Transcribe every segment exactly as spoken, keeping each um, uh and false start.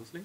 loslegen?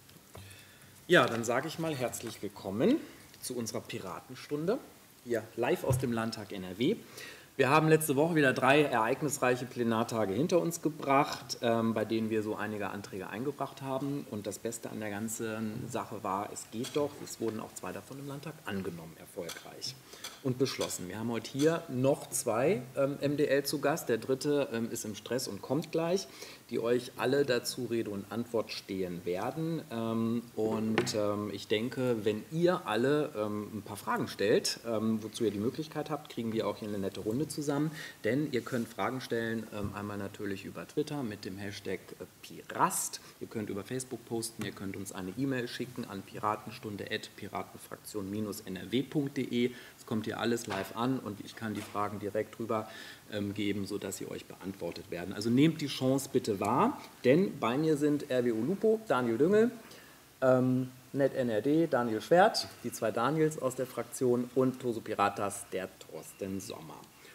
Ja, dann sage ich mal herzlich willkommen zu unserer Piratenstunde, hier live aus dem Landtag N R W. Wir haben letzte Woche wieder drei ereignisreiche Plenartage hinter uns gebracht, ähm, bei denen wir so einige Anträge eingebracht haben. Und das Beste an der ganzen Sache war, es geht doch, es wurden auch zwei davon im Landtag angenommen, erfolgreich und beschlossen. Wir haben heute hier noch zwei ähm, M D L zu Gast. Der dritte ähm, ist im Stress und kommt gleich, die euch alle dazu Rede und Antwort stehen werden. Ähm, und ähm, ich denke, wenn ihr alle ähm, ein paar Fragen stellt, ähm, wozu ihr die Möglichkeit habt, kriegen wir auch hier eine nette Runde zusammen. Denn ihr könnt Fragen stellen, ähm, einmal natürlich über Twitter mit dem Hashtag äh, Pirast. Ihr könnt über Facebook posten, ihr könnt uns eine E-Mail schicken an piratenstunde at piratenfraktion n r w punkt d e. Es kommt hier alles live an und ich kann die Fragen direkt rüber ähm, geben, sodass sie euch beantwortet werden. Also nehmt die Chance bitte wahr, denn bei mir sind R W O Lupo, Daniel Düngel, ähm, NetNRD, Daniel Schwert, die zwei Daniels aus der Fraktion und Toso Piratas, der Thorsten Sommer.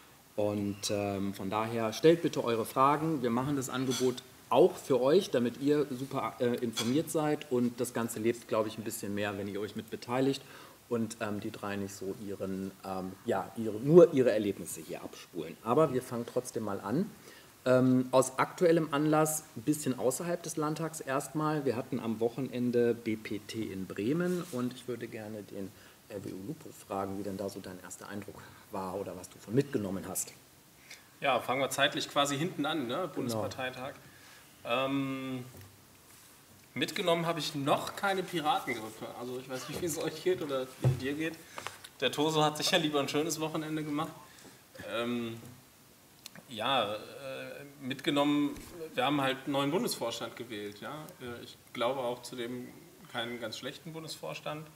Und ähm, von daher stellt bitte eure Fragen. Wir machen das Angebot auch für euch, damit ihr super äh, informiert seid und das Ganze lebt, glaube ich, ein bisschen mehr, wenn ihr euch mit beteiligt und ähm, die drei nicht so ihren, ähm, ja, ihre, nur ihre Erlebnisse hier abspulen. Aber wir fangen trotzdem mal an. Ähm, aus aktuellem Anlass, ein bisschen außerhalb des Landtags erstmal. Wir hatten am Wochenende B P T in Bremen und ich würde gerne den R W O Lupo fragen, wie denn da so dein erster Eindruck war oder was du von mitgenommen hast. Ja, fangen wir zeitlich quasi hinten an, ne? Bundesparteitag. Genau. Ähm, mitgenommen habe ich noch keine Piratengrippe. Also ich weiß nicht, wie es euch geht oder wie es dir geht. Der Toso hat sicher lieber ein schönes Wochenende gemacht. Ähm, ja, äh, mitgenommen, wir haben halt einen neuen Bundesvorstand gewählt. Ja? Ich glaube auch zudem keinen ganz schlechten Bundesvorstand.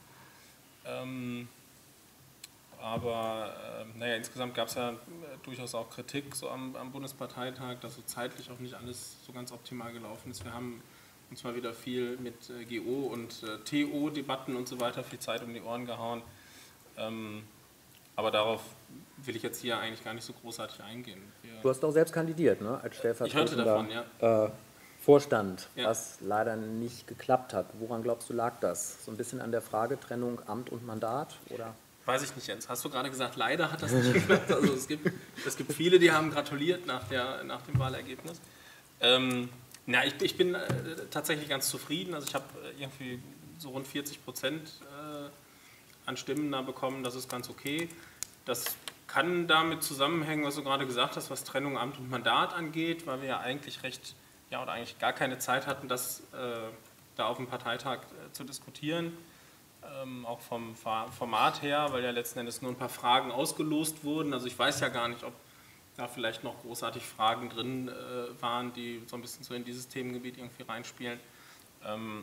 Ähm, aber äh, naja, insgesamt gab es ja äh, durchaus auch Kritik so am, am Bundesparteitag, dass so zeitlich auch nicht alles so ganz optimal gelaufen ist. Wir haben uns mal wieder viel mit äh, G O und äh, T O-Debatten und so weiter viel Zeit um die Ohren gehauen. Ähm, aber darauf will ich jetzt hier eigentlich gar nicht so großartig eingehen. Wir du hast auch selbst kandidiert, ne? Als stellvertretender ich hörte davon, ja. äh, Vorstand, ja. was leider nicht geklappt hat. Woran glaubst du, lag das? So ein bisschen an der Fragetrennung Amt und Mandat? Oder? Weiß ich nicht, Jens. Hast du gerade gesagt, leider hat das nicht geklappt? Also es gibt, es gibt viele, die haben gratuliert nach, der, nach dem Wahlergebnis. Ähm, na, ich, ich bin äh, tatsächlich ganz zufrieden. Also ich habe äh, irgendwie so rund vierzig Prozent äh, an Stimmen da bekommen. Das ist ganz okay. Das kann damit zusammenhängen, was du gerade gesagt hast, was Trennung Amt und Mandat angeht, weil wir ja eigentlich recht, ja oder eigentlich gar keine Zeit hatten, das äh, da auf dem Parteitag äh, zu diskutieren. Ähm, auch vom Format her, weil ja letzten Endes nur ein paar Fragen ausgelost wurden. Also ich weiß ja gar nicht, ob da vielleicht noch großartig Fragen drin äh, waren, die so ein bisschen so in dieses Themengebiet irgendwie reinspielen. Ähm,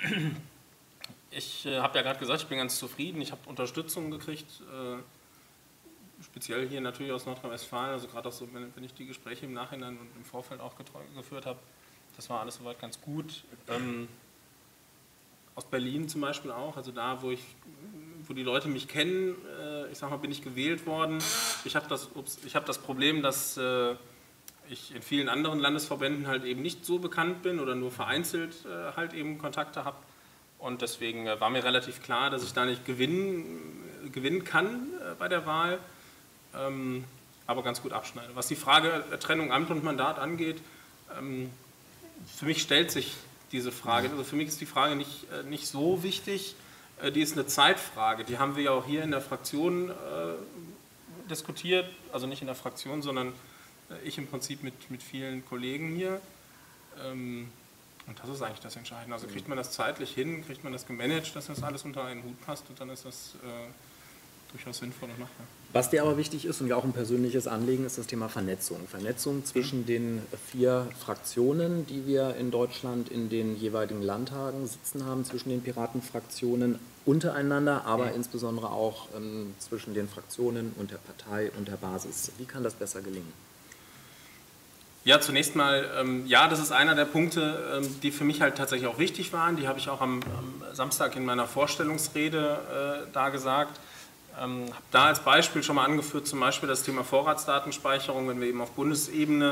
ich äh, habe ja gerade gesagt, ich bin ganz zufrieden. Ich habe Unterstützung gekriegt, äh, speziell hier natürlich aus Nordrhein-Westfalen, also gerade auch so, wenn, wenn ich die Gespräche im Nachhinein und im Vorfeld auch geführt habe, das war alles soweit ganz gut. Ähm, Aus Berlin zum Beispiel auch, also da, wo, ich, wo die Leute mich kennen, äh, ich sag mal, bin ich gewählt worden. Ich habe das, ich hab das Problem, dass äh, ich in vielen anderen Landesverbänden halt eben nicht so bekannt bin oder nur vereinzelt äh, halt eben Kontakte habe. Und deswegen äh, war mir relativ klar, dass ich da nicht gewinnen, gewinnen kann äh, bei der Wahl, ähm, aber ganz gut abschneide. Was die Frage der Trennung Amt und Mandat angeht, ähm, für mich stellt sich diese Frage. Also für mich ist die Frage nicht, äh, nicht so wichtig, äh, die ist eine Zeitfrage. Die haben wir ja auch hier in der Fraktion äh, diskutiert, also nicht in der Fraktion, sondern äh, ich im Prinzip mit, mit vielen Kollegen hier. Ähm, und das ist eigentlich das Entscheidende. Also kriegt man das zeitlich hin, kriegt man das gemanagt, dass das alles unter einen Hut passt und dann ist das äh, durchaus sinnvoll und machbar. Was dir aber wichtig ist und ja auch ein persönliches Anliegen ist das Thema Vernetzung. Vernetzung zwischen den vier Fraktionen, die wir in Deutschland in den jeweiligen Landtagen sitzen haben, zwischen den Piratenfraktionen untereinander, aber ja. insbesondere auch ähm, zwischen den Fraktionen und der Partei und der Basis. Wie kann das besser gelingen? Ja, zunächst mal, ähm, ja, das ist einer der Punkte, ähm, die für mich halt tatsächlich auch wichtig waren. Die habe ich auch am, am Samstag in meiner Vorstellungsrede äh, da gesagt. Ähm, habe da als Beispiel schon mal angeführt, zum Beispiel das Thema Vorratsdatenspeicherung, wenn wir eben auf Bundesebene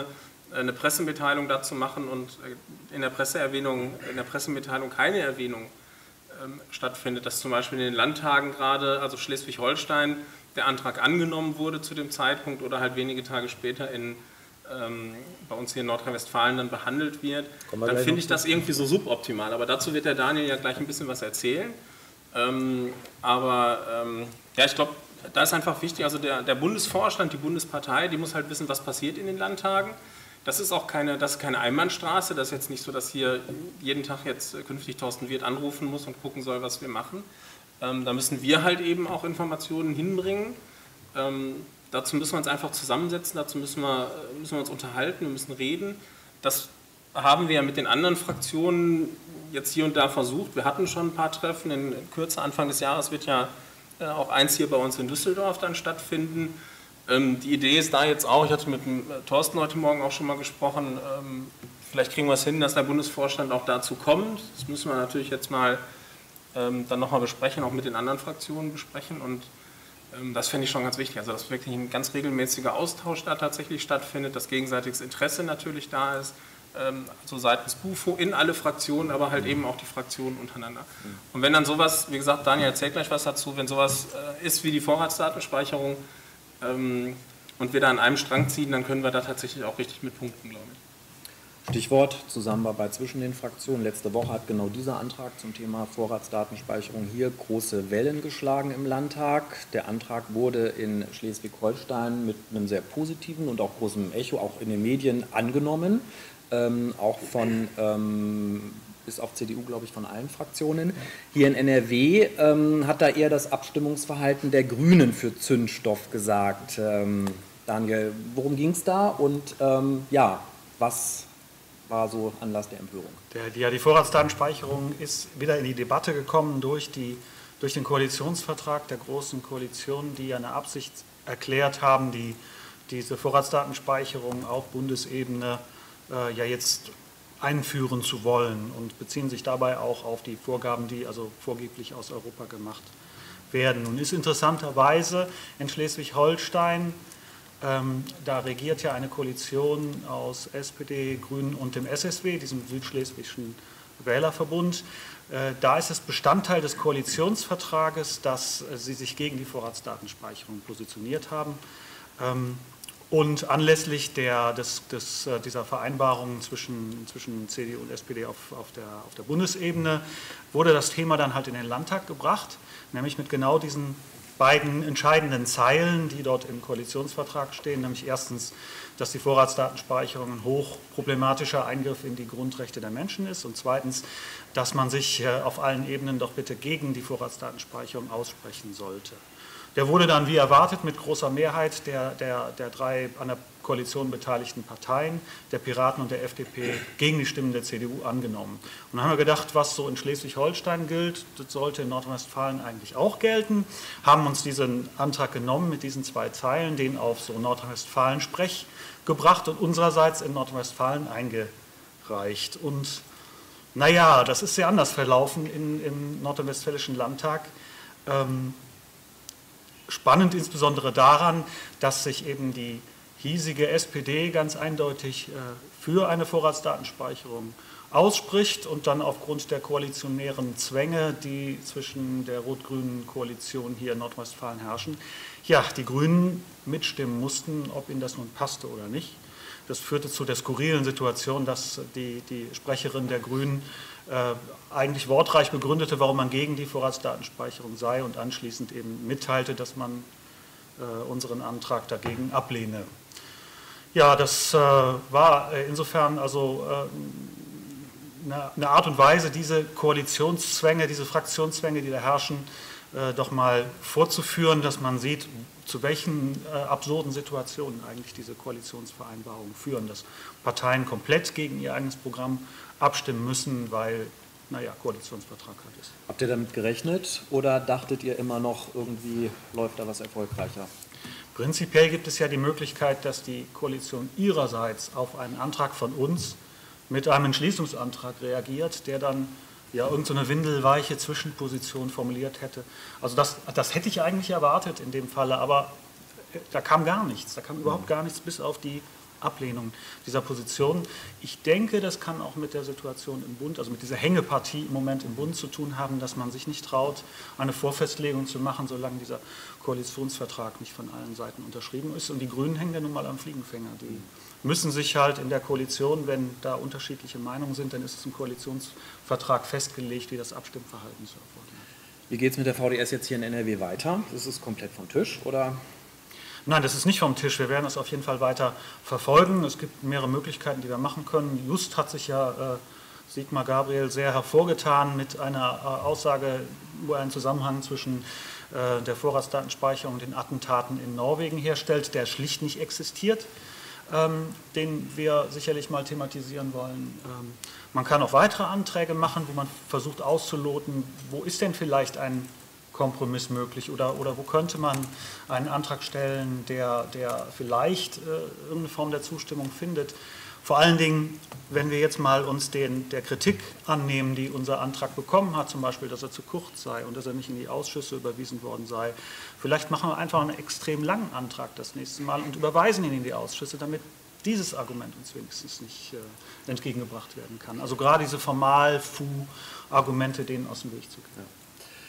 eine Pressemitteilung dazu machen und in der Presseerwähnung, in der Pressemitteilung keine Erwähnung ähm, stattfindet, dass zum Beispiel in den Landtagen gerade, also Schleswig-Holstein, der Antrag angenommen wurde zu dem Zeitpunkt oder halt wenige Tage später in, ähm, bei uns hier in Nordrhein-Westfalen dann behandelt wird, dann finde ich das irgendwie so suboptimal. Aber dazu wird der Daniel ja gleich ein bisschen was erzählen. Ähm, aber ähm, ja, ich glaube, da ist einfach wichtig, also der, der Bundesvorstand, die Bundespartei, die muss halt wissen, was passiert in den Landtagen. Das ist auch keine, das ist keine Einbahnstraße, das ist jetzt nicht so, dass hier jeden Tag jetzt künftig Thorsten Wirth anrufen muss und gucken soll, was wir machen. Ähm, da müssen wir halt eben auch Informationen hinbringen. Ähm, dazu müssen wir uns einfach zusammensetzen, dazu müssen wir, müssen wir uns unterhalten, wir müssen reden. Das haben wir ja mit den anderen Fraktionen jetzt hier und da versucht. Wir hatten schon ein paar Treffen, in Kürze Anfang des Jahres wird ja auch eins hier bei uns in Düsseldorf dann stattfinden. Ähm, die Idee ist da jetzt auch, ich hatte mit dem Thorsten heute Morgen auch schon mal gesprochen, ähm, vielleicht kriegen wir es hin, dass der Bundesvorstand auch dazu kommt. Das müssen wir natürlich jetzt mal ähm, dann nochmal besprechen, auch mit den anderen Fraktionen besprechen und ähm, das finde ich schon ganz wichtig, also dass wirklich ein ganz regelmäßiger Austausch da tatsächlich stattfindet, dass gegenseitiges Interesse natürlich da ist, also seitens BUFO in alle Fraktionen, aber halt eben auch die Fraktionen untereinander. Und wenn dann sowas, wie gesagt, Daniel erzählt gleich was dazu, wenn sowas äh, ist wie die Vorratsdatenspeicherung ähm, und wir da an einem Strang ziehen, dann können wir da tatsächlich auch richtig mit punkten, glaube ich. Stichwort Zusammenarbeit zwischen den Fraktionen. Letzte Woche hat genau dieser Antrag zum Thema Vorratsdatenspeicherung hier große Wellen geschlagen im Landtag. Der Antrag wurde in Schleswig-Holstein mit einem sehr positiven und auch großem Echo, auch in den Medien, angenommen. Ähm, auch von, ähm, bis auf C D U, glaube ich, von allen Fraktionen. Hier in N R W ähm, hat da eher das Abstimmungsverhalten der Grünen für Zündstoff gesagt. Ähm, Daniel, worum ging es da und ähm, ja, was war so Anlass der Empörung? Der, die, ja, die Vorratsdatenspeicherung ist wieder in die Debatte gekommen durch, die, durch den Koalitionsvertrag der Großen Koalition, die ja eine Absicht erklärt haben, die, diese Vorratsdatenspeicherung auf Bundesebene äh, ja jetzt einführen zu wollen und beziehen sich dabei auch auf die Vorgaben, die also vorgeblich aus Europa gemacht werden. Nun ist interessanterweise in Schleswig-Holstein, ähm, da regiert ja eine Koalition aus S P D, Grünen und dem S S W, diesem südschleswigschen Wählerverbund. Äh, da ist es Bestandteil des Koalitionsvertrages, dass äh, sie sich gegen die Vorratsdatenspeicherung positioniert haben. Ähm, Und anlässlich der, des, des, dieser Vereinbarung zwischen, zwischen C D U und S P D auf, auf, der, auf der Bundesebene wurde das Thema dann halt in den Landtag gebracht, nämlich mit genau diesen beiden entscheidenden Zeilen, die dort im Koalitionsvertrag stehen, nämlich erstens, dass die Vorratsdatenspeicherung ein hochproblematischer Eingriff in die Grundrechte der Menschen ist und zweitens, dass man sich auf allen Ebenen doch bitte gegen die Vorratsdatenspeicherung aussprechen sollte. Der wurde dann, wie erwartet, mit großer Mehrheit der, der, der drei an der Koalition beteiligten Parteien, der Piraten und der F D P, gegen die Stimmen der C D U angenommen. Und dann haben wir gedacht, was so in Schleswig-Holstein gilt, das sollte in Nordrhein-Westfalen eigentlich auch gelten, haben uns diesen Antrag genommen mit diesen zwei Zeilen, den auf so Nordrhein-Westfalen-Sprech gebracht und unsererseits in Nordrhein-Westfalen eingereicht. Und naja, das ist sehr anders verlaufen in, im nordrhein-westfälischen Landtag. Ähm, Spannend insbesondere daran, dass sich eben die hiesige S P D ganz eindeutig für eine Vorratsdatenspeicherung ausspricht und dann aufgrund der koalitionären Zwänge, die zwischen der rot-grünen Koalition hier in Nordrhein-Westfalen herrschen, ja, die Grünen mitstimmen mussten, ob ihnen das nun passte oder nicht. Das führte zu der skurrilen Situation, dass die, die Sprecherin der Grünen äh, eigentlich wortreich begründete, warum man gegen die Vorratsdatenspeicherung sei und anschließend eben mitteilte, dass man äh, unseren Antrag dagegen ablehne. Ja, das äh, war insofern also äh, eine, eine Art und Weise, diese Koalitionszwänge, diese Fraktionszwänge, die da herrschen, äh, doch mal vorzuführen, dass man sieht, zu welchen äh, absurden Situationen eigentlich diese Koalitionsvereinbarungen führen, dass Parteien komplett gegen ihr eigenes Programm abstimmen müssen, weil, naja, Koalitionsvertrag halt ist. Habt ihr damit gerechnet oder dachtet ihr immer noch, irgendwie läuft da was erfolgreicher? Prinzipiell gibt es ja die Möglichkeit, dass die Koalition ihrerseits auf einen Antrag von uns mit einem Entschließungsantrag reagiert, der dann ja irgendeine so windelweiche Zwischenposition formuliert hätte. Also das, das hätte ich eigentlich erwartet in dem Falle, aber da kam gar nichts, da kam überhaupt gar nichts, bis auf die Ablehnung dieser Position. Ich denke, das kann auch mit der Situation im Bund, also mit dieser Hängepartie im Moment im Bund zu tun haben, dass man sich nicht traut, eine Vorfestlegung zu machen, solange dieser Koalitionsvertrag nicht von allen Seiten unterschrieben ist. Und die Grünen hängen ja nun mal am Fliegenfänger. Die müssen sich halt in der Koalition, wenn da unterschiedliche Meinungen sind, dann ist es im Koalitionsvertrag festgelegt, wie das Abstimmverhalten zu erfolgen hat. Wie geht es mit der V D S jetzt hier in N R W weiter? Ist es komplett vom Tisch oder? Nein, das ist nicht vom Tisch. Wir werden das auf jeden Fall weiter verfolgen. Es gibt mehrere Möglichkeiten, die wir machen können. Just hat sich ja äh, Sigmar Gabriel sehr hervorgetan mit einer äh, Aussage, wo er einen Zusammenhang zwischen äh, der Vorratsdatenspeicherung und den Attentaten in Norwegen herstellt, der schlicht nicht existiert, ähm, den wir sicherlich mal thematisieren wollen. Ähm, man kann auch weitere Anträge machen, wo man versucht auszuloten, wo ist denn vielleicht ein Kompromiss möglich oder, oder wo könnte man einen Antrag stellen, der, der vielleicht äh, irgendeine Form der Zustimmung findet. Vor allen Dingen, wenn wir jetzt mal uns den, der Kritik annehmen, die unser Antrag bekommen hat, zum Beispiel, dass er zu kurz sei und dass er nicht in die Ausschüsse überwiesen worden sei. Vielleicht machen wir einfach einen extrem langen Antrag das nächste Mal und überweisen ihn in die Ausschüsse, damit dieses Argument uns wenigstens nicht äh, entgegengebracht werden kann. Also gerade diese Formal-Fu-Argumente, denen aus dem Weg zu gehen. Ja.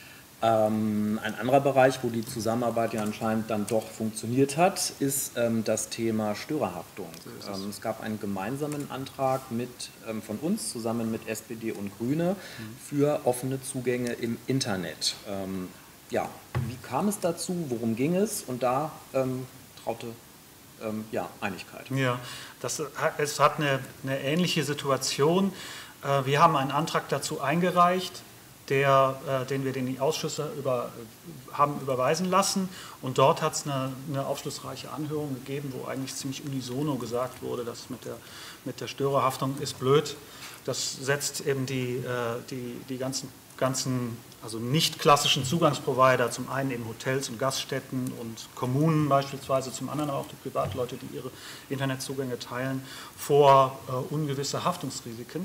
Ähm, ein anderer Bereich, wo die Zusammenarbeit ja anscheinend dann doch funktioniert hat, ist ähm, das Thema Störerhaftung. So ähm, es gab einen gemeinsamen Antrag mit, ähm, von uns zusammen mit S P D und Grüne mhm. für offene Zugänge im Internet. Ähm, ja, wie kam es dazu, worum ging es? Und da ähm, traute ähm, ja, Einigkeit. Ja, das, es hat eine, eine ähnliche Situation. Äh, wir haben einen Antrag dazu eingereicht, Der, äh, den wir in die Ausschüsse über, haben überweisen lassen. Und dort hat es eine, eine aufschlussreiche Anhörung gegeben, wo eigentlich ziemlich unisono gesagt wurde, dass mit der, mit der Störerhaftung ist blöd. Das setzt eben die, äh, die, die ganzen, ganzen, also nicht klassischen Zugangsprovider, zum einen eben Hotels und Gaststätten und Kommunen beispielsweise, zum anderen aber auch die Privatleute, die ihre Internetzugänge teilen, vor äh, ungewisse Haftungsrisiken.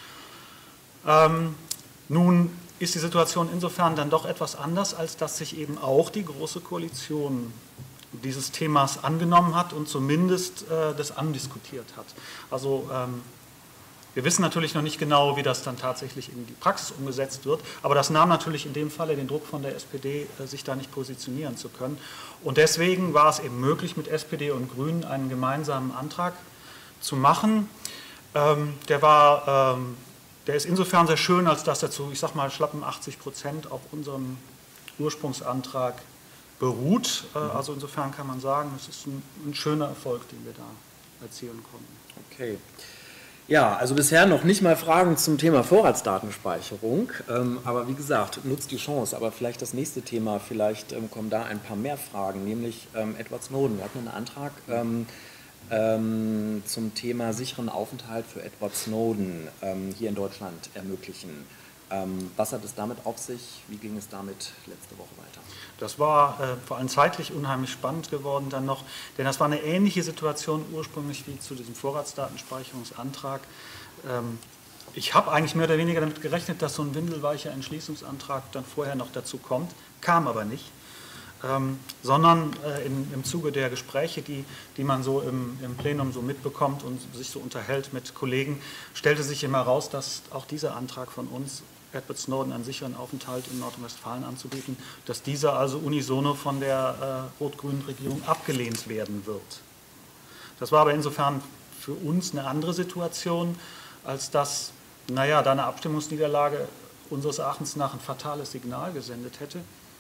Ähm, nun ist die Situation insofern dann doch etwas anders, als dass sich eben auch die Große Koalition dieses Themas angenommen hat und zumindest äh, das andiskutiert hat. Also ähm, wir wissen natürlich noch nicht genau, wie das dann tatsächlich in die Praxis umgesetzt wird, aber das nahm natürlich in dem Falle den Druck von der S P D, äh, sich da nicht positionieren zu können. Und deswegen war es eben möglich, mit S P D und Grünen einen gemeinsamen Antrag zu machen. Ähm, der war... Ähm, Der ist insofern sehr schön, als dass er zu, ich sag mal, schlappen achtzig Prozent auf unserem Ursprungsantrag beruht. Mhm. Also insofern kann man sagen, es ist ein, ein schöner Erfolg, den wir da erzielen konnten. Okay. Ja, also bisher noch nicht mal Fragen zum Thema Vorratsdatenspeicherung. Ähm, aber wie gesagt, nutzt die Chance. Aber vielleicht das nächste Thema, vielleicht ähm, kommen da ein paar mehr Fragen, nämlich ähm, Edward Snowden. Wir hatten einen Antrag ähm, Ähm, zum Thema sicheren Aufenthalt für Edward Snowden ähm, hier in Deutschland ermöglichen. Ähm, was hat es damit auf sich? Wie ging es damit letzte Woche weiter? Das war äh, vor allem zeitlich unheimlich spannend geworden dann noch, denn das war eine ähnliche Situation ursprünglich wie zu diesem Vorratsdatenspeicherungsantrag. Ähm, ich habe eigentlich mehr oder weniger damit gerechnet, dass so ein windelweicher Entschließungsantrag dann vorher noch dazu kommt, kam aber nicht. Ähm, sondern äh, in, im Zuge der Gespräche, die, die man so im, im Plenum so mitbekommt und sich so unterhält mit Kollegen, stellte sich immer heraus, dass auch dieser Antrag von uns, Edward Snowden einen sicheren Aufenthalt in Nordrhein-Westfalen anzubieten, dass dieser also unisono von der äh, rot-grünen Regierung abgelehnt werden wird. Das war aber insofern für uns eine andere Situation, als dass, naja, da eine Abstimmungsniederlage unseres Erachtens nach ein fatales Signal gesendet hätte.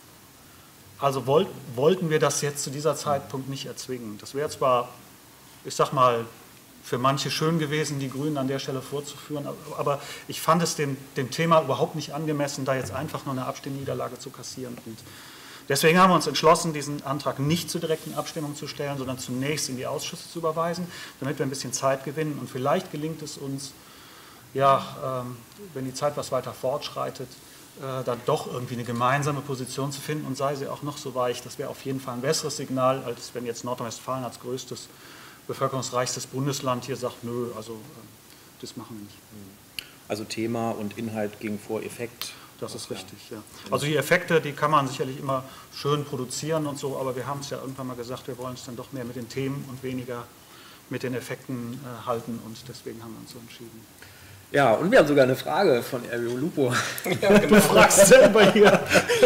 Also wollt, wollten wir das jetzt zu dieser Zeitpunkt nicht erzwingen. Das wäre zwar, ich sag mal, für manche schön gewesen, die Grünen an der Stelle vorzuführen, aber ich fand es dem, dem Thema überhaupt nicht angemessen, da jetzt einfach nur eine Abstimmniederlage zu kassieren. Und deswegen haben wir uns entschlossen, diesen Antrag nicht zur direkten Abstimmung zu stellen, sondern zunächst in die Ausschüsse zu überweisen, damit wir ein bisschen Zeit gewinnen. Und vielleicht gelingt es uns, ja, ähm, wenn die Zeit was weiter fortschreitet, Äh, dann doch irgendwie eine gemeinsame Position zu finden und sei sie auch noch so weich. Das wäre auf jeden Fall ein besseres Signal, als wenn jetzt Nordrhein-Westfalen als größtes, bevölkerungsreichstes Bundesland hier sagt, nö, also äh, das machen wir nicht. Also Thema und Inhalt ging vor Effekt. Das ist richtig, ja. Also die Effekte, die kann man sicherlich immer schön produzieren und so, aber wir haben es ja irgendwann mal gesagt, wir wollen es dann doch mehr mit den Themen und weniger mit den Effekten äh, halten und deswegen haben wir uns so entschieden. Ja, und wir haben sogar eine Frage von R W O Lupo. Ja, genau. Du fragst selber hier.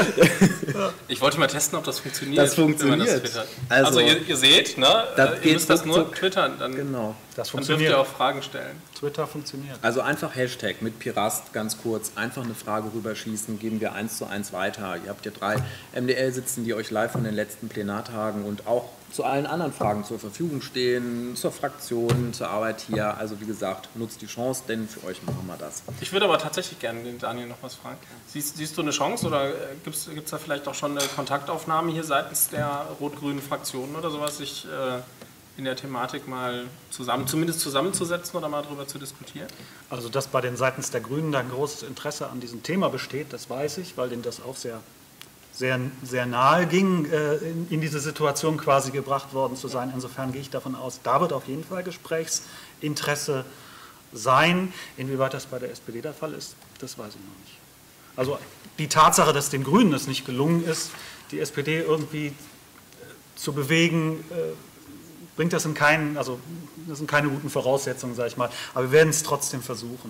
Ich wollte mal testen, ob das funktioniert. Das funktioniert. Das also, also ihr, ihr seht, ne, das ihr müsst das nur ruckzuck. twittern, dann, Genau. Das dann dürft funktioniert. ihr auch Fragen stellen. Twitter funktioniert. Also einfach Hashtag mit Pirast ganz kurz, einfach eine Frage rüberschießen, geben wir eins zu eins weiter. Ihr habt ja drei M D L sitzen, die euch live von den letzten Plenartagen und auch zu allen anderen Fragen zur Verfügung stehen, zur Fraktion, zur Arbeit hier. Also wie gesagt, nutzt die Chance, denn für euch machen wir das. Ich würde aber tatsächlich gerne den Daniel noch was fragen. Siehst, siehst du eine Chance oder gibt es da vielleicht auch schon eine Kontaktaufnahme hier seitens der rot-grünen Fraktionen oder sowas, sich äh, in der Thematik mal zusammen, zumindest zusammenzusetzen oder mal darüber zu diskutieren? Also dass bei den seitens der Grünen da ein großes Interesse an diesem Thema besteht, das weiß ich, weil denen das auch sehr, sehr, sehr nahe ging, äh, in, in diese Situation quasi gebracht worden zu sein. Insofern gehe ich davon aus, da wird auf jeden Fall Gesprächsinteresse sein. Inwieweit das bei der S P D der Fall ist, das weiß ich noch nicht. Also die Tatsache, dass den Grünen es nicht gelungen ist, die S P D irgendwie äh, zu bewegen, äh, bringt das in keinen, also das sind keine guten Voraussetzungen, sage ich mal. Aber wir werden es trotzdem versuchen.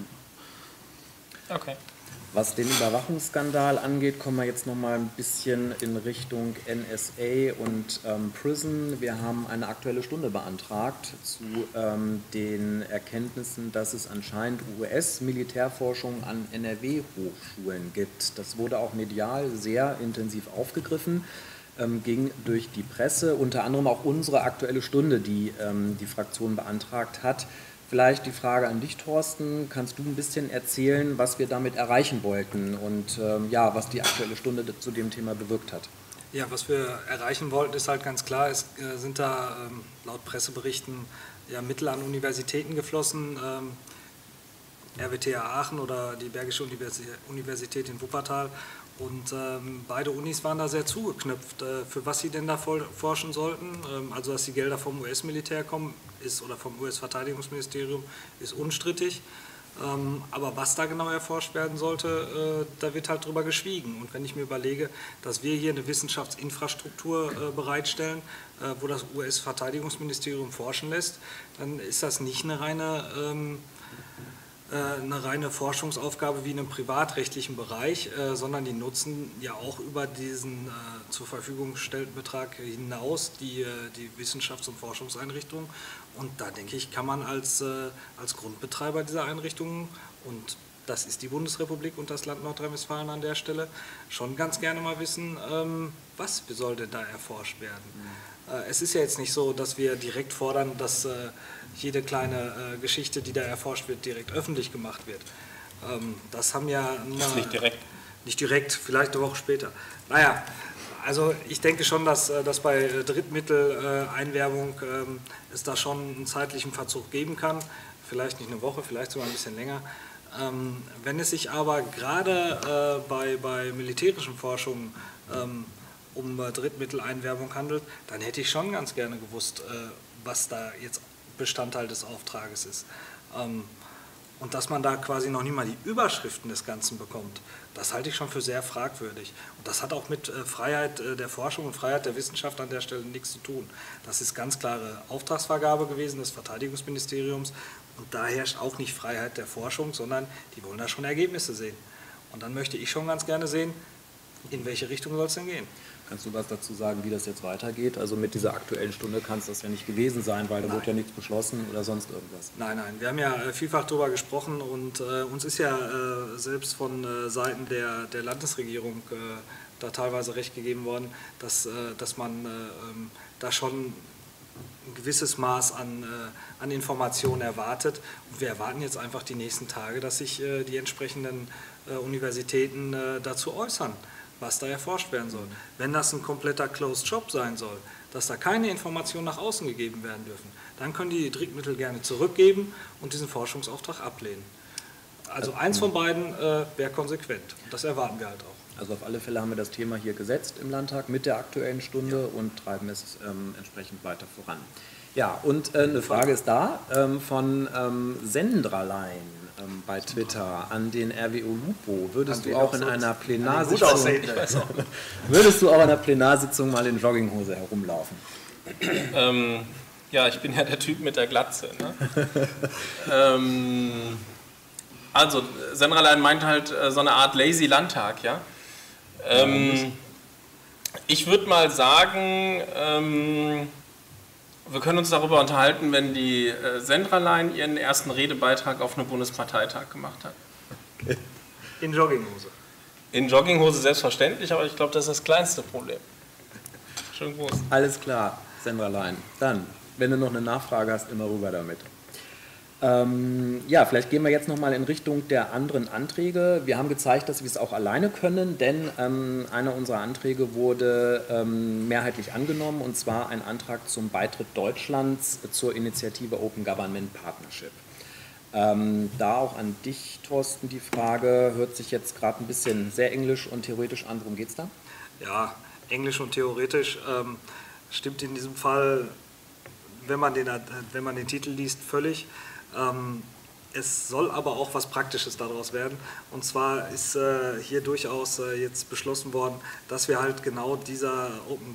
Okay. Was den Überwachungsskandal angeht, kommen wir jetzt noch mal ein bisschen in Richtung N S A und ähm, Prison. Wir haben eine aktuelle Stunde beantragt zu ähm, den Erkenntnissen, dass es anscheinend U S-Militärforschung an N R W-Hochschulen gibt. Das wurde auch medial sehr intensiv aufgegriffen, ähm, ging durch die Presse, unter anderem auch unsere aktuelle Stunde, die ähm, die Fraktion beantragt hat. Vielleicht die Frage an dich, Thorsten. Kannst du ein bisschen erzählen, was wir damit erreichen wollten und ähm, ja, was die Aktuelle Stunde zu dem Thema bewirkt hat? Ja, was wir erreichen wollten, ist halt ganz klar, es äh, sind da ähm, laut Presseberichten ja, Mittel an Universitäten geflossen, ähm, R W T H Aachen oder die Bergische Universität in Wuppertal. Und ähm, beide Unis waren da sehr zugeknüpft, äh, für was sie denn da forschen sollten. Ähm, also, dass die Gelder vom U S-Militär kommen ist, oder vom U S-Verteidigungsministerium, ist unstrittig. Ähm, aber was da genau erforscht werden sollte, äh, da wird halt drüber geschwiegen. Und wenn ich mir überlege, dass wir hier eine Wissenschaftsinfrastruktur äh, bereitstellen, äh, wo das U S-Verteidigungsministerium forschen lässt, dann ist das nicht eine reine... Ähm, eine reine Forschungsaufgabe wie in einem privatrechtlichen Bereich, äh, sondern die nutzen ja auch über diesen äh, zur Verfügung gestellten Betrag hinaus die, äh, die Wissenschafts- und Forschungseinrichtungen. Und da denke ich, kann man als, äh, als Grundbetreiber dieser Einrichtungen, und das ist die Bundesrepublik und das Land Nordrhein-Westfalen an der Stelle, schon ganz gerne mal wissen, ähm, was soll denn da erforscht werden. Mhm. Äh, es ist ja jetzt nicht so, dass wir direkt fordern, dass äh, jede kleine äh, Geschichte, die da erforscht wird, direkt öffentlich gemacht wird. Ähm, das haben ja... Das nicht direkt. Nicht direkt, vielleicht eine Woche später. Naja, also ich denke schon, dass, dass bei Drittmitteleinwerbung äh, es da schon einen zeitlichen Verzug geben kann. Vielleicht nicht eine Woche, vielleicht sogar ein bisschen länger. Ähm, wenn es sich aber gerade äh, bei, bei militärischen Forschungen ähm, um äh, Drittmitteleinwerbung handelt, dann hätte ich schon ganz gerne gewusst, äh, was da jetzt Bestandteil des Auftrages ist. Ähm, und dass man da quasi noch nicht mal die Überschriften des Ganzen bekommt, das halte ich schon für sehr fragwürdig. Und das hat auch mit äh, Freiheit äh, der Forschung und Freiheit der Wissenschaft an der Stelle nichts zu tun. Das ist ganz klare Auftragsvergabe gewesen des Verteidigungsministeriums und da herrscht auch nicht Freiheit der Forschung, sondern die wollen da schon Ergebnisse sehen. Und dann möchte ich schon ganz gerne sehen, in welche Richtung soll es denn gehen. Kannst du was dazu sagen, wie das jetzt weitergeht? Also mit dieser Aktuellen Stunde kann es das ja nicht gewesen sein, weil da Nein. wurde ja nichts beschlossen oder sonst irgendwas. Nein, nein, wir haben ja vielfach darüber gesprochen und äh, uns ist ja äh, selbst von äh, Seiten der, der Landesregierung äh, da teilweise recht gegeben worden, dass, äh, dass man äh, ähm, da schon ein gewisses Maß an, äh, an Informationen erwartet. Und wir erwarten jetzt einfach die nächsten Tage, dass sich äh, die entsprechenden äh, Universitäten äh, dazu äußern, was da erforscht werden soll. Wenn das ein kompletter Closed Shop sein soll, dass da keine Informationen nach außen gegeben werden dürfen, dann können die Drittmittel gerne zurückgeben und diesen Forschungsauftrag ablehnen. Also eins von beiden äh, wäre konsequent und das erwarten wir halt auch. Also auf alle Fälle haben wir das Thema hier gesetzt im Landtag mit der Aktuellen Stunde Ja. und treiben es ähm, entsprechend weiter voran. Ja, und äh, eine Frage ist da ähm, von ähm, Sendralein ähm, bei Twitter an den R W O Lupo. Würdest du auch in einer Plenarsitzung würdest du auch in einer Plenarsitzung mal in Jogginghose herumlaufen? Ähm, Ja, ich bin ja der Typ mit der Glatze. Ne? ähm, also, Semralein meint halt äh, so eine Art Lazy Landtag, ja. Ähm, ich würde mal sagen, ähm, wir können uns darüber unterhalten, wenn die äh, Semralein ihren ersten Redebeitrag auf einem Bundesparteitag gemacht hat. Okay. In Jogginghose. In Jogginghose selbstverständlich, aber ich glaube, das ist das kleinste Problem. Schön groß. Alles klar, Semralein. Dann, wenn du noch eine Nachfrage hast, immer rüber damit. Ähm, ja, vielleicht gehen wir jetzt nochmal in Richtung der anderen Anträge. Wir haben gezeigt, dass wir es auch alleine können, denn ähm, einer unserer Anträge wurde ähm, mehrheitlich angenommen, und zwar ein Antrag zum Beitritt Deutschlands zur Initiative Open Government Partnership. Ähm, da auch an dich, Thorsten, die Frage, hört sich jetzt gerade ein bisschen sehr englisch und theoretisch an. Worum geht es da? Ja, englisch und theoretisch ähm, stimmt in diesem Fall, wenn man den, wenn man den Titel liest, völlig. Ähm, es soll aber auch was Praktisches daraus werden. Und zwar ist äh, hier durchaus äh, jetzt beschlossen worden, dass wir halt genau dieser Open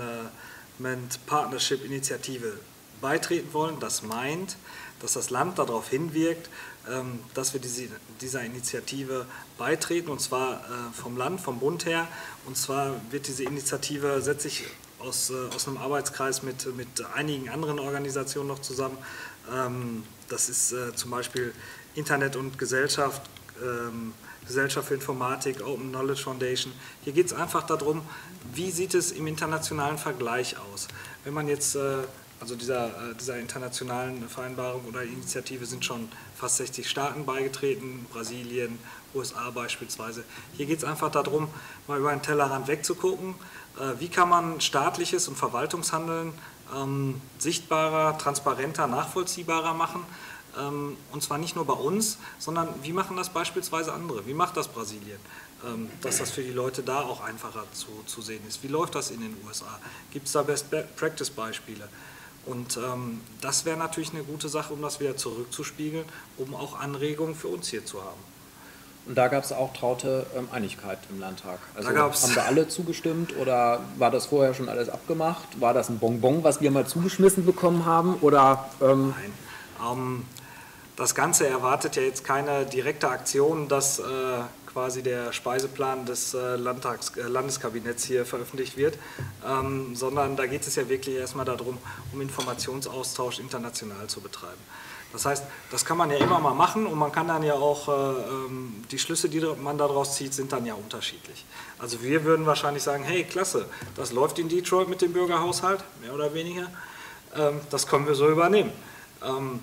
Government Partnership Initiative beitreten wollen. Das meint, dass das Land darauf hinwirkt, ähm, dass wir diese, dieser Initiative beitreten, und zwar äh, vom Land, vom Bund her. Und zwar wird diese Initiative, setzt sich aus, äh, aus einem Arbeitskreis mit, mit einigen anderen Organisationen noch zusammen. Ähm, das ist äh, zum Beispiel Internet und Gesellschaft, ähm, Gesellschaft für Informatik, Open Knowledge Foundation. Hier geht es einfach darum, wie sieht es im internationalen Vergleich aus. Wenn man jetzt, äh, also dieser, äh, dieser internationalen Vereinbarung oder Initiative sind schon fast sechzig Staaten beigetreten, Brasilien, U S A beispielsweise. Hier geht es einfach darum, mal über den Tellerrand wegzugucken. Äh, wie kann man staatliches und Verwaltungshandeln ähm, sichtbarer, transparenter, nachvollziehbarer machen? Ähm, und zwar nicht nur bei uns, sondern wie machen das beispielsweise andere? Wie macht das Brasilien? Ähm, dass das für die Leute da auch einfacher zu, zu sehen ist. Wie läuft das in den U S A? Gibt es da Best-Practice-Beispiele? Und ähm, das wäre natürlich eine gute Sache, um das wieder zurückzuspiegeln, um auch Anregungen für uns hier zu haben. Und da gab es auch traute ähm, Einigkeit im Landtag. Also Da gab's- haben da alle zugestimmt oder war das vorher schon alles abgemacht? War das ein Bonbon, was wir mal zugeschmissen bekommen haben? Oder, ähm Nein. Ähm, das Ganze erwartet ja jetzt keine direkte Aktion, dass äh, quasi der Speiseplan des äh, Landtags, äh, Landeskabinetts hier veröffentlicht wird, ähm, sondern da geht es ja wirklich erstmal darum, um Informationsaustausch international zu betreiben. Das heißt, das kann man ja immer mal machen, und man kann dann ja auch, äh, ähm, die Schlüsse, die man daraus zieht, sind dann ja unterschiedlich. Also wir würden wahrscheinlich sagen, hey, klasse, das läuft in Detroit mit dem Bürgerhaushalt, mehr oder weniger, ähm, das können wir so übernehmen. Ähm,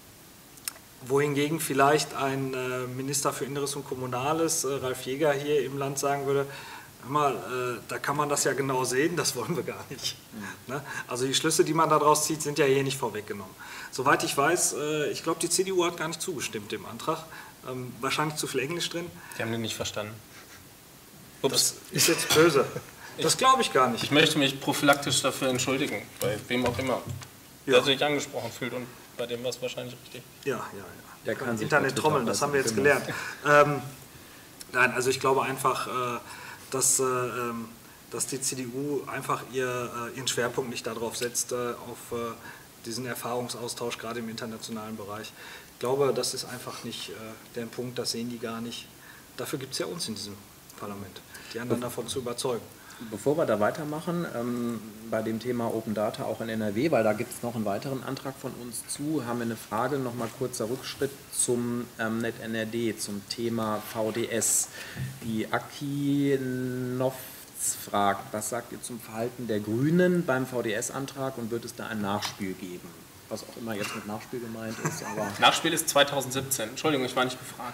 wohingegen vielleicht ein äh, Minister für Inneres und Kommunales, äh, Ralf Jäger, hier im Land sagen würde, hör mal, äh, da kann man das ja genau sehen, das wollen wir gar nicht. Mhm. Ne? Also die Schlüsse, die man daraus zieht, sind ja hier nicht vorweggenommen. Soweit ich weiß, äh, ich glaube, die C D U hat gar nicht zugestimmt dem Antrag. Ähm, wahrscheinlich zu viel Englisch drin. Die haben den nicht verstanden. Das Ups. ist jetzt böse. Das glaube ich gar nicht. Ich möchte mich prophylaktisch dafür entschuldigen, bei wem auch immer, Ja. der sich angesprochen fühlt, und bei dem war es wahrscheinlich richtig. Ja, ja, ja. Der kann sich Internet bei trommeln, Twitter das haben wir jetzt genau. gelernt. Ähm, nein, also ich glaube einfach, äh, dass, äh, ähm, dass die C D U einfach ihr, äh, ihren Schwerpunkt nicht darauf setzt, äh, auf äh, diesen Erfahrungsaustausch, gerade im internationalen Bereich. Ich glaube, das ist einfach nicht äh, der Punkt, das sehen die gar nicht. Dafür gibt es ja uns in diesem Parlament, die anderen davon zu überzeugen. Bevor wir da weitermachen, ähm, bei dem Thema Open Data auch in N R W, weil da gibt es noch einen weiteren Antrag von uns zu, haben wir eine Frage, nochmal kurzer Rückschritt zum ähm, Net N R D, zum Thema V D S. Die Aki Nofz fragt, was sagt ihr zum Verhalten der Grünen beim V D S-Antrag und wird es da ein Nachspiel geben? Was auch immer jetzt mit Nachspiel gemeint ist, aber... Nachspiel ist zweitausendsiebzehn. Entschuldigung, ich war nicht gefragt.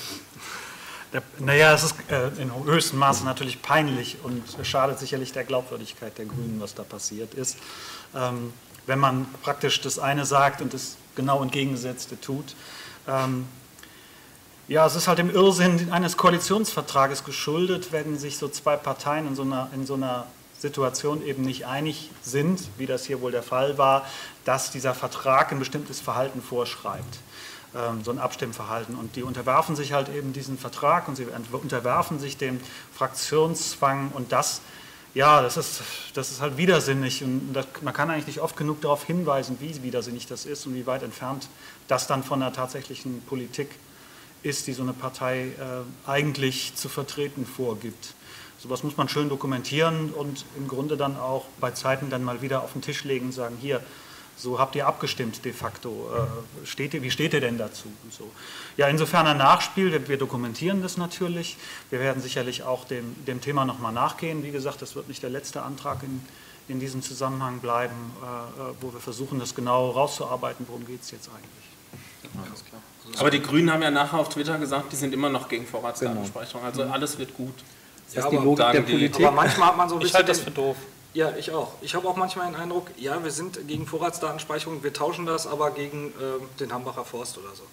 Der, naja, es ist äh, in höchstem Maße natürlich peinlich und schadet sicherlich der Glaubwürdigkeit der Grünen, was da passiert ist. Ähm, wenn man praktisch das eine sagt und das genau entgegengesetzte tut. Ähm, ja, es ist halt im Irrsinn eines Koalitionsvertrages geschuldet, wenn sich so zwei Parteien in so einer, in so einer Situation eben nicht einig sind, wie das hier wohl der Fall war, dass dieser Vertrag ein bestimmtes Verhalten vorschreibt. So ein Abstimmverhalten, und die unterwerfen sich halt eben diesen Vertrag und sie unterwerfen sich dem Fraktionszwang, und das Ja, das ist, das ist halt widersinnig und das, man kann eigentlich nicht oft genug darauf hinweisen, wie widersinnig das ist und wie weit entfernt das dann von der tatsächlichen Politik ist, die so eine Partei äh, eigentlich zu vertreten vorgibt. Sowas muss man schön dokumentieren und im Grunde dann auch bei Zeiten dann mal wieder auf den Tisch legen und sagen, hier, so habt ihr abgestimmt de facto, äh, steht ihr, wie steht ihr denn dazu? Und so. Ja, insofern ein Nachspiel, wir, wir dokumentieren das natürlich, wir werden sicherlich auch dem, dem Thema nochmal nachgehen, wie gesagt, das wird nicht der letzte Antrag in, in diesem Zusammenhang bleiben, äh, wo wir versuchen, das genau rauszuarbeiten, worum geht es jetzt eigentlich. Alles klar. Aber die Grünen haben ja nachher auf Twitter gesagt, die sind immer noch gegen Vorratsdatenspeicherung, also alles wird gut. Das ja, heißt, die Logik der Politik. Aber manchmal hat man so ein bisschen... Ich halte das für doof. Ja, ich auch. Ich habe auch manchmal den Eindruck, ja, wir sind gegen Vorratsdatenspeicherung, wir tauschen das aber gegen äh, den Hambacher Forst oder so.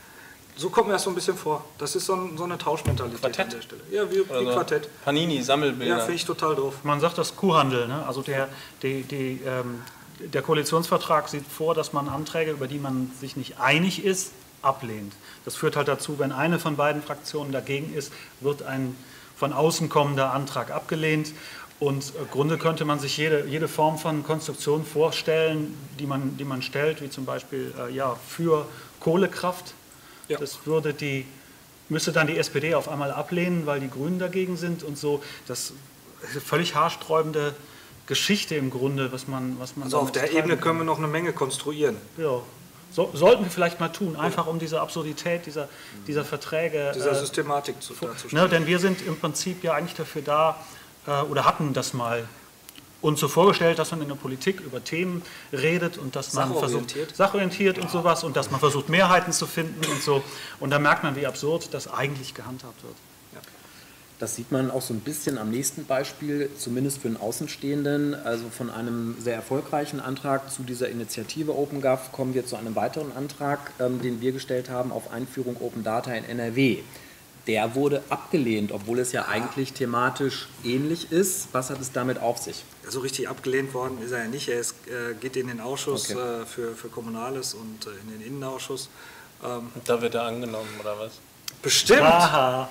So kommt mir das so ein bisschen vor. Das ist so, ein, so eine Tauschmentalität Quartett. an der Stelle. Ja, wie, wie Quartett. Panini, Sammelbilder. Ja, finde ich total doof. Man sagt das Kuhhandel, ne? Also der, die, die, ähm, der Koalitionsvertrag sieht vor, dass man Anträge, über die man sich nicht einig ist, ablehnt. Das führt halt dazu, wenn eine von beiden Fraktionen dagegen ist, wird ein von außen kommender Antrag abgelehnt. Und im Grunde könnte man sich jede, jede Form von Konstruktion vorstellen, die man, die man stellt, wie zum Beispiel äh, ja, für Kohlekraft. Ja. Das würde die, müsste dann die S P D auf einmal ablehnen, weil die Grünen dagegen sind und so. Das ist eine völlig haarsträubende Geschichte im Grunde, was man, was man Also auf der Ebene können wir noch eine Menge konstruieren. Ja. So, sollten wir vielleicht mal tun, einfach um diese Absurdität dieser, dieser Verträge... Dieser äh, Systematik zu, darzustellen. Ne, denn wir sind im Prinzip ja eigentlich dafür da, oder hatten das mal uns so vorgestellt, dass man in der Politik über Themen redet und dass man sachorientiert. versucht, sachorientiert und sowas und dass man versucht, Mehrheiten zu finden und so. Und da merkt man, wie absurd das eigentlich gehandhabt wird. Ja. Das sieht man auch so ein bisschen am nächsten Beispiel, zumindest für den Außenstehenden. Also von einem sehr erfolgreichen Antrag zu dieser Initiative OpenGov kommen wir zu einem weiteren Antrag, ähm, den wir gestellt haben auf Einführung Open Data in N R W. Der wurde abgelehnt, obwohl es ja eigentlich thematisch ähnlich ist. Was hat es damit auf sich? So also richtig abgelehnt worden ist er ja nicht. Er ist, äh, geht in den Ausschuss okay. äh, für, für Kommunales und äh, in den Innenausschuss. Ähm, und da wird er angenommen, oder was? Bestimmt! Aha.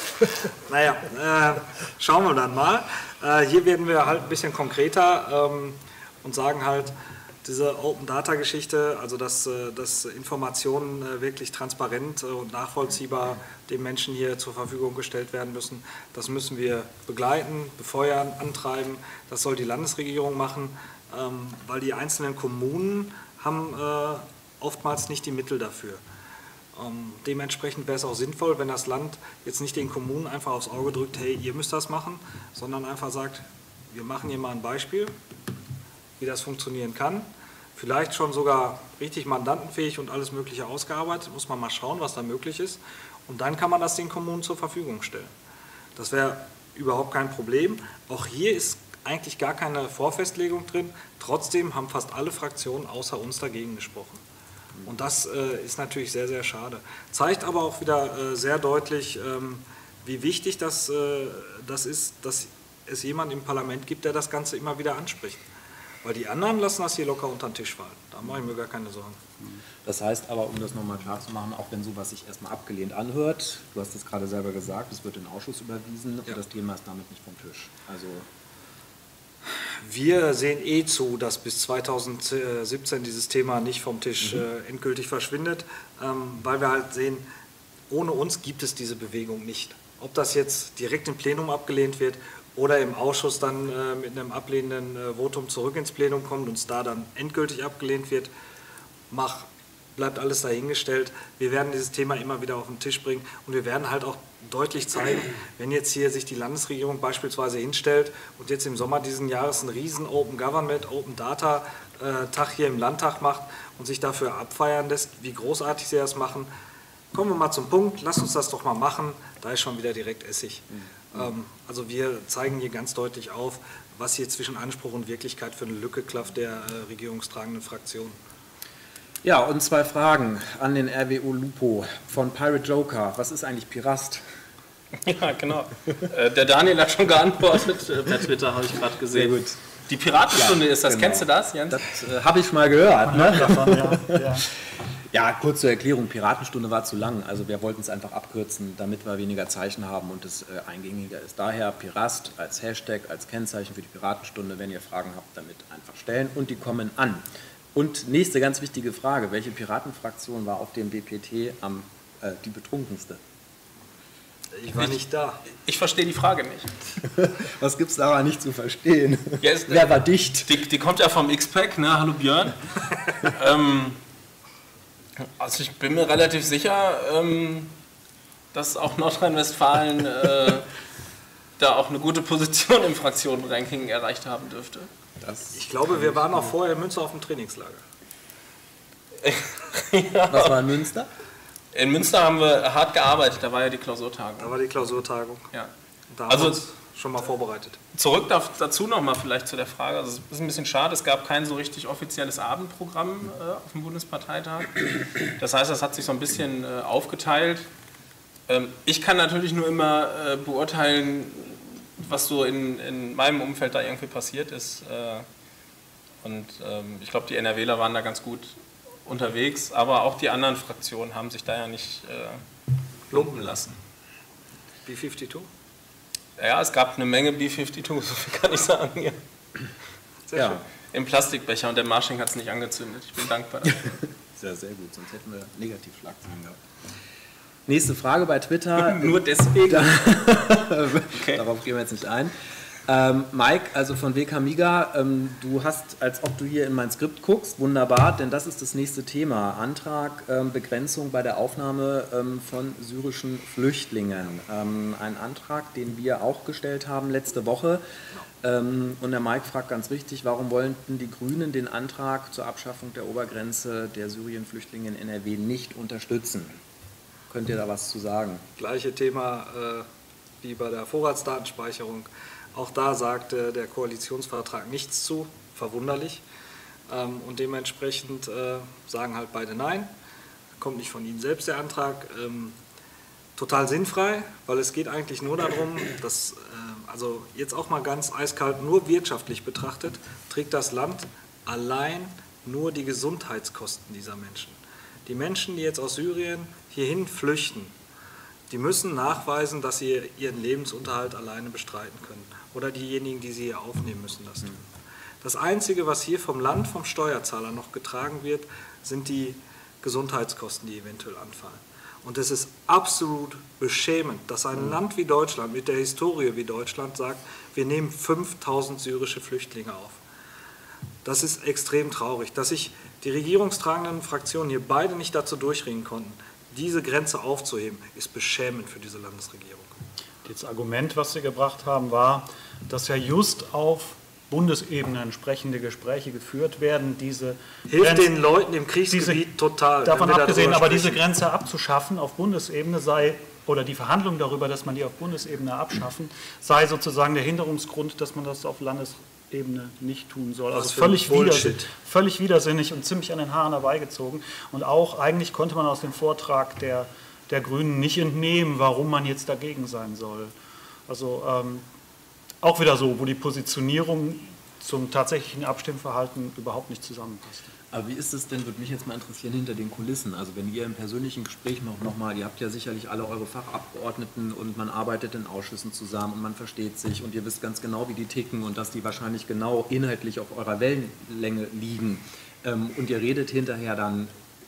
Naja, äh, schauen wir dann mal. Äh, hier werden wir halt ein bisschen konkreter ähm, und sagen halt, diese Open-Data-Geschichte, also dass, dass Informationen wirklich transparent und nachvollziehbar den Menschen hier zur Verfügung gestellt werden müssen, das müssen wir begleiten, befeuern, antreiben. Das soll die Landesregierung machen, weil die einzelnen Kommunen haben oftmals nicht die Mittel dafür. Dementsprechend wäre es auch sinnvoll, wenn das Land jetzt nicht den Kommunen einfach aufs Auge drückt, hey, ihr müsst das machen, sondern einfach sagt, wir machen hier mal ein Beispiel, wie das funktionieren kann. Vielleicht schon sogar richtig mandantenfähig und alles Mögliche ausgearbeitet. Muss man mal schauen, was da möglich ist. Und dann kann man das den Kommunen zur Verfügung stellen. Das wäre überhaupt kein Problem. Auch hier ist eigentlich gar keine Vorfestlegung drin. Trotzdem haben fast alle Fraktionen außer uns dagegen gesprochen. Und das äh, ist natürlich sehr, sehr schade. Zeigt aber auch wieder äh, sehr deutlich, ähm, wie wichtig das, äh, das ist, dass es jemanden im Parlament gibt, der das Ganze immer wieder anspricht. Weil die anderen lassen das hier locker unter den Tisch fallen. Da mache ich mir gar keine Sorgen. Das heißt aber, um das nochmal klar zu machen, auch wenn sowas sich erstmal abgelehnt anhört, du hast es gerade selber gesagt, es wird in den Ausschuss überwiesen ja. und das Thema ist damit nicht vom Tisch. Also wir sehen eh zu, dass bis zweitausendsiebzehn dieses Thema nicht vom Tisch mhm. äh, endgültig verschwindet, ähm, weil wir halt sehen, ohne uns gibt es diese Bewegung nicht. Ob das jetzt direkt im Plenum abgelehnt wird oder im Ausschuss dann äh, mit einem ablehnenden äh, Votum zurück ins Plenum kommt und es da dann endgültig abgelehnt wird, mach, bleibt alles dahingestellt. Wir werden dieses Thema immer wieder auf den Tisch bringen und wir werden halt auch deutlich zeigen, wenn jetzt hier sich die Landesregierung beispielsweise hinstellt und jetzt im Sommer diesen Jahres einen riesen Open Government, Open Data äh, Tag hier im Landtag macht und sich dafür abfeiern lässt, wie großartig sie das machen. Kommen wir mal zum Punkt, lasst uns das doch mal machen, da ist schon wieder direkt Essig. Mhm. Ähm, also wir zeigen hier ganz deutlich auf, was hier zwischen Anspruch und Wirklichkeit für eine Lücke klafft der äh, regierungstragenden Fraktion. Ja, und zwei Fragen an den R W O Lupo von Pirate Joker. Was ist eigentlich Pirast? Ja, genau. äh, der Daniel hat schon geantwortet, äh, per Twitter habe ich gerade gesehen. Sehr gut. Die Piratenstunde ja, ist das, genau. Kennst du das, Jens? Das äh, habe ich mal gehört. Ne? Davon, ja. Ja. Ja, kurz zur Erklärung, Piratenstunde war zu lang, also wir wollten es einfach abkürzen, damit wir weniger Zeichen haben und es äh, eingängiger ist. Daher Pirast als Hashtag, als Kennzeichen für die Piratenstunde, wenn ihr Fragen habt, damit einfach stellen und die kommen an. Und nächste ganz wichtige Frage, welche Piratenfraktion war auf dem B P T am, äh, die betrunkenste? Ich war nicht da. Ich verstehe die Frage nicht. Was gibt es daran nicht zu verstehen? Ja, ist, Wer war dicht? Die, die kommt ja vom X-Pack, ne? Hallo Björn. ähm, also ich bin mir relativ sicher, ähm, dass auch Nordrhein-Westfalen äh, da auch eine gute Position im Fraktionenranking erreicht haben dürfte. Das ich glaube, wir waren auch vorher in Münster auf dem Trainingslager. Ja. Was war in Münster? In Münster haben wir hart gearbeitet, da war ja die Klausurtagung. Da war die Klausurtagung. Ja. Da haben also wir uns schon mal vorbereitet. Zurück dazu nochmal vielleicht zu der Frage. Also es ist ein bisschen schade, es gab kein so richtig offizielles Abendprogramm äh, auf dem Bundesparteitag. Das heißt, das hat sich so ein bisschen äh, aufgeteilt. Ähm, ich kann natürlich nur immer äh, beurteilen, was so in, in meinem Umfeld da irgendwie passiert ist. Äh, und ähm, ich glaube, die NRWler waren da ganz gut unterwegs, aber auch die anderen Fraktionen haben sich da ja nicht äh, lumpen lassen. B zweiundfünfzig? Ja, es gab eine Menge B zweiundfünfzig, so viel kann ich sagen. Ja. Sehr ja. schön. Im Plastikbecher und der Marsching hat es nicht angezündet. Ich bin dankbar dafür. Sehr, sehr gut, sonst hätten wir Negativschlagzeilen gehabt. Nächste Frage bei Twitter. Nur deswegen? Da, okay. Darauf gehen wir jetzt nicht ein. Ähm, Mike, also von W K Miga, ähm, du hast, als ob du hier in mein Skript guckst, wunderbar, denn das ist das nächste Thema. Antrag ähm, Begrenzung bei der Aufnahme ähm, von syrischen Flüchtlingen. Ähm, ein Antrag, den wir auch gestellt haben letzte Woche. Ähm, und der Mike fragt ganz richtig, warum wollten die Grünen den Antrag zur Abschaffung der Obergrenze der Syrien-Flüchtlinge in N R W nicht unterstützen? Könnt ihr da was zu sagen? Gleiche Thema äh, wie bei der Vorratsdatenspeicherung. Auch da sagte der Koalitionsvertrag nichts zu, verwunderlich. Ähm, und dementsprechend äh, sagen halt beide Nein. Kommt nicht von Ihnen selbst der Antrag. Ähm, total sinnfrei, weil es geht eigentlich nur darum, dass, äh, also jetzt auch mal ganz eiskalt, nur wirtschaftlich betrachtet, trägt das Land allein nur die Gesundheitskosten dieser Menschen. Die Menschen, die jetzt aus Syrien hierhin flüchten, die müssen nachweisen, dass sie ihren Lebensunterhalt alleine bestreiten können. Oder diejenigen, die sie hier aufnehmen müssen, das tun. Das Einzige, was hier vom Land, vom Steuerzahler noch getragen wird, sind die Gesundheitskosten, die eventuell anfallen. Und es ist absolut beschämend, dass ein Land wie Deutschland, mit der Historie wie Deutschland, sagt, wir nehmen fünftausend syrische Flüchtlinge auf. Das ist extrem traurig, dass sich die regierungstragenden Fraktionen hier beide nicht dazu durchringen konnten, diese Grenze aufzuheben, ist beschämend für diese Landesregierung. Das Argument, was Sie gebracht haben, war, dass ja just auf Bundesebene entsprechende Gespräche geführt werden, diese Hilft Grenze, den Leuten im Kriegsgebiet diese, total. Davon abgesehen, aber sprechen. diese Grenze abzuschaffen auf Bundesebene sei, oder die Verhandlung darüber, dass man die auf Bundesebene abschaffen, sei sozusagen der Hinderungsgrund, dass man das auf Landesebene nicht tun soll. Also völlig, widersinnig, völlig widersinnig und ziemlich an den Haaren herbeigezogen. Und auch eigentlich konnte man aus dem Vortrag der, der Grünen nicht entnehmen, warum man jetzt dagegen sein soll. Also ähm, auch wieder so, wo die Positionierung zum tatsächlichen Abstimmverhalten überhaupt nicht zusammenpasst. Aber wie ist es denn, würde mich jetzt mal interessieren, hinter den Kulissen? Also wenn ihr im persönlichen Gespräch noch, noch mal, ihr habt ja sicherlich alle eure Fachabgeordneten und man arbeitet in Ausschüssen zusammen und man versteht sich und ihr wisst ganz genau, wie die ticken und dass die wahrscheinlich genau inhaltlich auf eurer Wellenlänge liegen. Ähm, und ihr redet hinterher dann,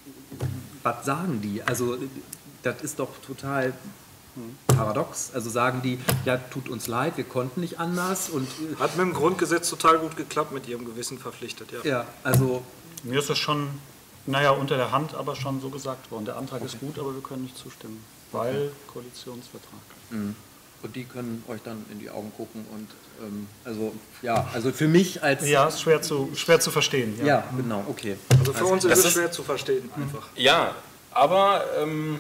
was sagen die? Also das ist doch total paradox. Also sagen die, ja, tut uns leid, wir konnten nicht anders. Und hat mit dem Grundgesetz total gut geklappt, mit ihrem Gewissen verpflichtet, ja. Ja, also mir ist das schon, naja, unter der Hand, aber schon so gesagt worden. Der Antrag okay. ist gut, aber wir können nicht zustimmen, weil okay. Koalitionsvertrag. Mhm. Und die können euch dann in die Augen gucken und ähm, also ja, also für mich als... Ja, ist schwer zu, schwer zu verstehen. Ja, ja genau, okay. Also für also, uns ist es schwer zu verstehen einfach. Ja, aber ähm,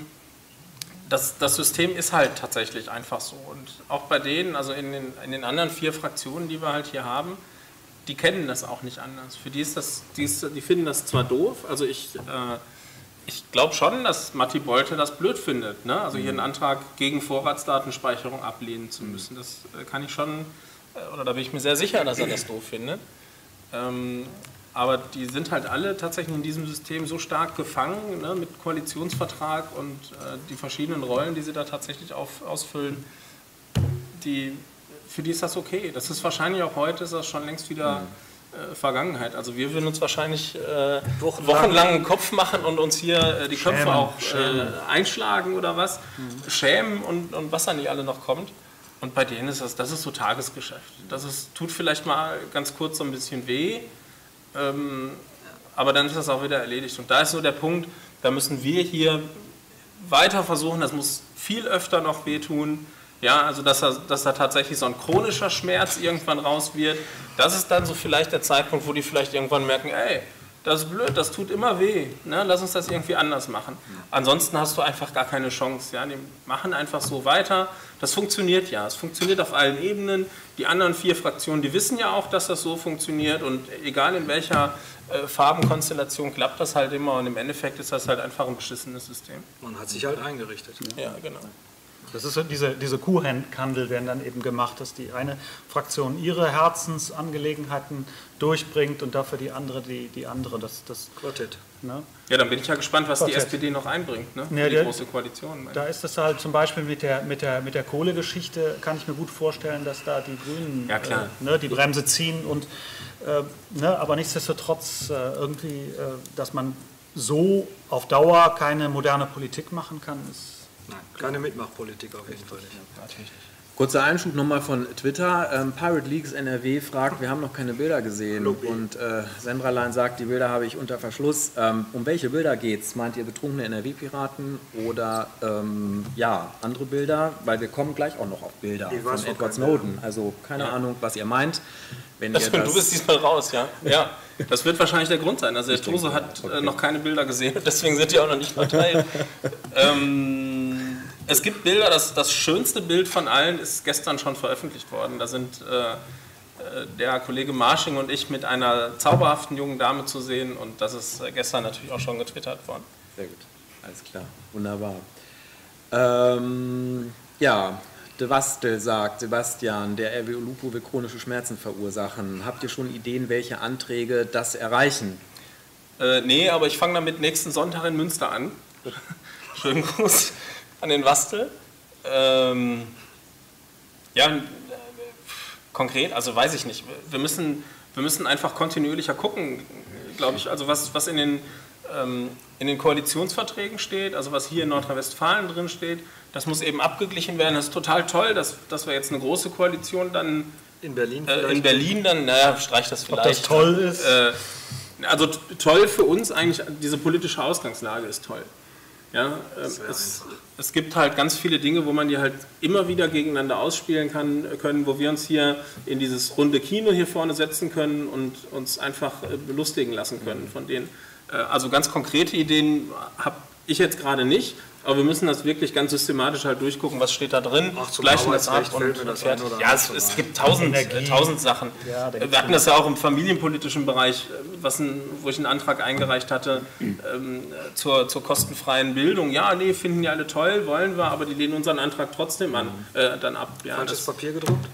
das, das System ist halt tatsächlich einfach so. Und auch bei denen, also in den, in den anderen vier Fraktionen, die wir halt hier haben, die kennen das auch nicht anders. Für die ist das, die, ist, die finden das zwar doof, also ich, äh, ich glaube schon, dass Matti Bolte das blöd findet, ne? Also hier einen Antrag gegen Vorratsdatenspeicherung ablehnen zu müssen. Das äh, kann ich schon, äh, oder da bin ich mir sehr sicher, dass er das doof findet. Ähm, aber die sind halt alle tatsächlich in diesem System so stark gefangen, ne, mit Koalitionsvertrag und äh, die verschiedenen Rollen, die sie da tatsächlich auf, ausfüllen, die, für die ist das okay. Das ist wahrscheinlich auch heute, ist das schon längst wieder äh, Vergangenheit. Also wir würden uns wahrscheinlich äh, wochenlang. wochenlang einen Kopf machen und uns hier äh, die Köpfe schämen, auch äh, einschlagen oder was, mhm. schämen und, und was da nicht alle noch kommt. Und bei denen ist das, das ist so Tagesgeschäft. Das ist, tut vielleicht mal ganz kurz so ein bisschen weh, ähm, aber dann ist das auch wieder erledigt. Und da ist so der Punkt, da müssen wir hier weiter versuchen, das muss viel öfter noch wehtun. Ja, also dass da, dass da tatsächlich so ein chronischer Schmerz irgendwann raus wird. Das ist dann so vielleicht der Zeitpunkt, wo die vielleicht irgendwann merken, ey, das ist blöd, das tut immer weh, ne? Lass uns das irgendwie anders machen. Ansonsten hast du einfach gar keine Chance. Ja? Die machen einfach so weiter. Das funktioniert ja, es funktioniert auf allen Ebenen. Die anderen vier Fraktionen, die wissen ja auch, dass das so funktioniert und egal in welcher äh, Farbenkonstellation klappt das halt immer und im Endeffekt ist das halt einfach ein beschissenes System. Man hat sich halt eingerichtet. Ja, ja genau. Das ist so, diese, diese Kuhhandel werden dann eben gemacht, dass die eine Fraktion ihre Herzensangelegenheiten durchbringt und dafür die andere die, die andere. Das, das, Quartett. Ne? Ja, dann bin ich ja gespannt, was Quartett. die S P D noch einbringt, ne? Ja, die der, große Koalition. Da ist das halt zum Beispiel mit der, mit der, mit der Kohlegeschichte, kann ich mir gut vorstellen, dass da die Grünen ja, klar. Äh, ne, die Bremse ziehen. Und, äh, ne, aber nichtsdestotrotz äh, irgendwie, äh, dass man so auf Dauer keine moderne Politik machen kann, ist... Nein, keine Mitmachpolitik auf jeden Fall nicht. Natürlich nicht. Kurzer Einschub nochmal von Twitter. Ähm, Pirate Leaks N R W fragt, wir haben noch keine Bilder gesehen. Lobby. Und äh, Sendralein sagt, die Bilder habe ich unter Verschluss. Ähm, um welche Bilder geht es? Meint ihr betrunkene N R W-Piraten oder ähm, ja, andere Bilder? Weil wir kommen gleich auch noch auf Bilder Ich weiß von noch Edward keine Snowden. Bilder. Also keine Ja. Ahnung, was ihr meint. Wenn Das, ihr du das bist diesmal raus, ja? Ja, das wird wahrscheinlich der Grund sein. Also der Ich denke, Tose hat okay. äh, noch keine Bilder gesehen, deswegen sind die auch noch nicht verteilt. ähm, es gibt Bilder, das, das schönste Bild von allen ist gestern schon veröffentlicht worden. Da sind äh, der Kollege Marsching und ich mit einer zauberhaften jungen Dame zu sehen und das ist gestern natürlich auch schon getwittert worden. Sehr gut, alles klar, wunderbar. Ähm, ja, De Wastel sagt, Sebastian, der R W Lupo will chronische Schmerzen verursachen. Habt ihr schon Ideen, welche Anträge das erreichen? Äh, nee, aber ich fange damit nächsten Sonntag in Münster an. Schönen Gruß an den Wastel. Ähm, ja, äh, konkret, also weiß ich nicht. Wir müssen, wir müssen einfach kontinuierlicher gucken, glaube ich. Also was, was in den, ähm, in den Koalitionsverträgen steht, also was hier in Nordrhein-Westfalen drin steht, das muss eben abgeglichen werden. Das ist total toll, dass, dass wir jetzt eine große Koalition dann In Berlin äh, vielleicht? in Berlin dann, naja, streich das vielleicht. Ob das toll ist? Äh, also t- toll für uns eigentlich, diese politische Ausgangslage ist toll. Ja, äh, es, es gibt halt ganz viele Dinge, wo man die halt immer wieder gegeneinander ausspielen kann, können, wo wir uns hier in dieses runde Kino hier vorne setzen können und uns einfach äh, belustigen lassen können von denen. Äh, also ganz konkrete Ideen habe ich jetzt gerade nicht. Aber wir müssen das wirklich ganz systematisch halt durchgucken, was steht da drin, Auch zum gleichen das ab Arbeitsrecht und fällt mir das fertig. ein oder Ja, es, andere es ein. gibt tausend, Energie. tausend Sachen. Ja, da gibt's wir hatten das ja auch im familienpolitischen Bereich, was ein, wo ich einen Antrag eingereicht hatte ähm, zur, zur kostenfreien Bildung. Ja, nee, finden die alle toll, wollen wir, aber die lehnen unseren Antrag trotzdem an, äh, dann ab. Ja, Falsches das, Papier gedruckt?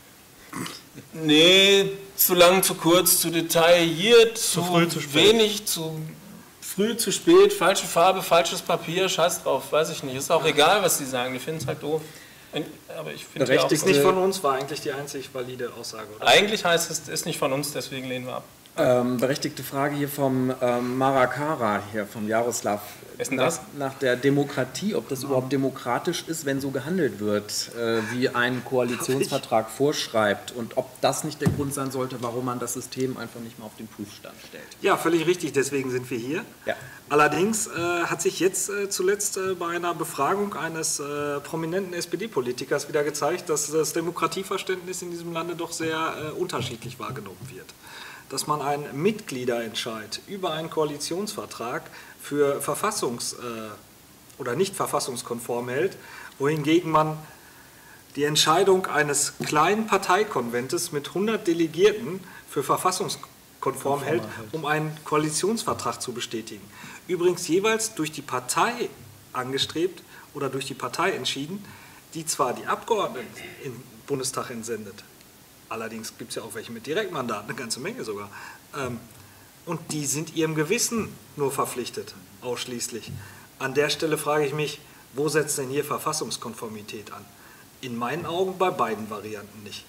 nee, zu lang, zu kurz, zu detailliert, zu, früh, zu spät. wenig, zu früh, zu spät, falsche Farbe, falsches Papier, scheiß drauf, weiß ich nicht. Ist auch egal, was die sagen, die finden es halt doof. Aber ich finde ja auch, Ist nicht von uns, war eigentlich die einzig valide Aussage, oder? eigentlich heißt es, ist nicht von uns, deswegen lehnen wir ab. Ähm, berechtigte Frage hier vom ähm, Marakara, hier vom Jaroslav. Wer ist denn nach, das? nach der Demokratie, ob das überhaupt demokratisch ist, wenn so gehandelt wird, äh, wie ein Koalitionsvertrag vorschreibt und ob das nicht der Grund sein sollte, warum man das System einfach nicht mehr auf den Prüfstand stellt. Ja, völlig richtig, deswegen sind wir hier. Ja. Allerdings äh, hat sich jetzt äh, zuletzt äh, bei einer Befragung eines äh, prominenten S P D-Politikers wieder gezeigt, dass das Demokratieverständnis in diesem Lande doch sehr äh, unterschiedlich wahrgenommen wird. Dass man einen Mitgliederentscheid über einen Koalitionsvertrag für verfassungs- äh, oder nicht verfassungskonform hält, wohingegen man die Entscheidung eines kleinen Parteikonventes mit hundert Delegierten für verfassungskonform hält, um einen Koalitionsvertrag zu bestätigen. Übrigens jeweils durch die Partei angestrebt oder durch die Partei entschieden, die zwar die Abgeordneten im Bundestag entsendet, allerdings gibt es ja auch welche mit Direktmandaten, eine ganze Menge sogar, ähm, und die sind ihrem Gewissen nur verpflichtet, ausschließlich. An der Stelle frage ich mich, wo setzt denn hier Verfassungskonformität an? In meinen Augen bei beiden Varianten nicht.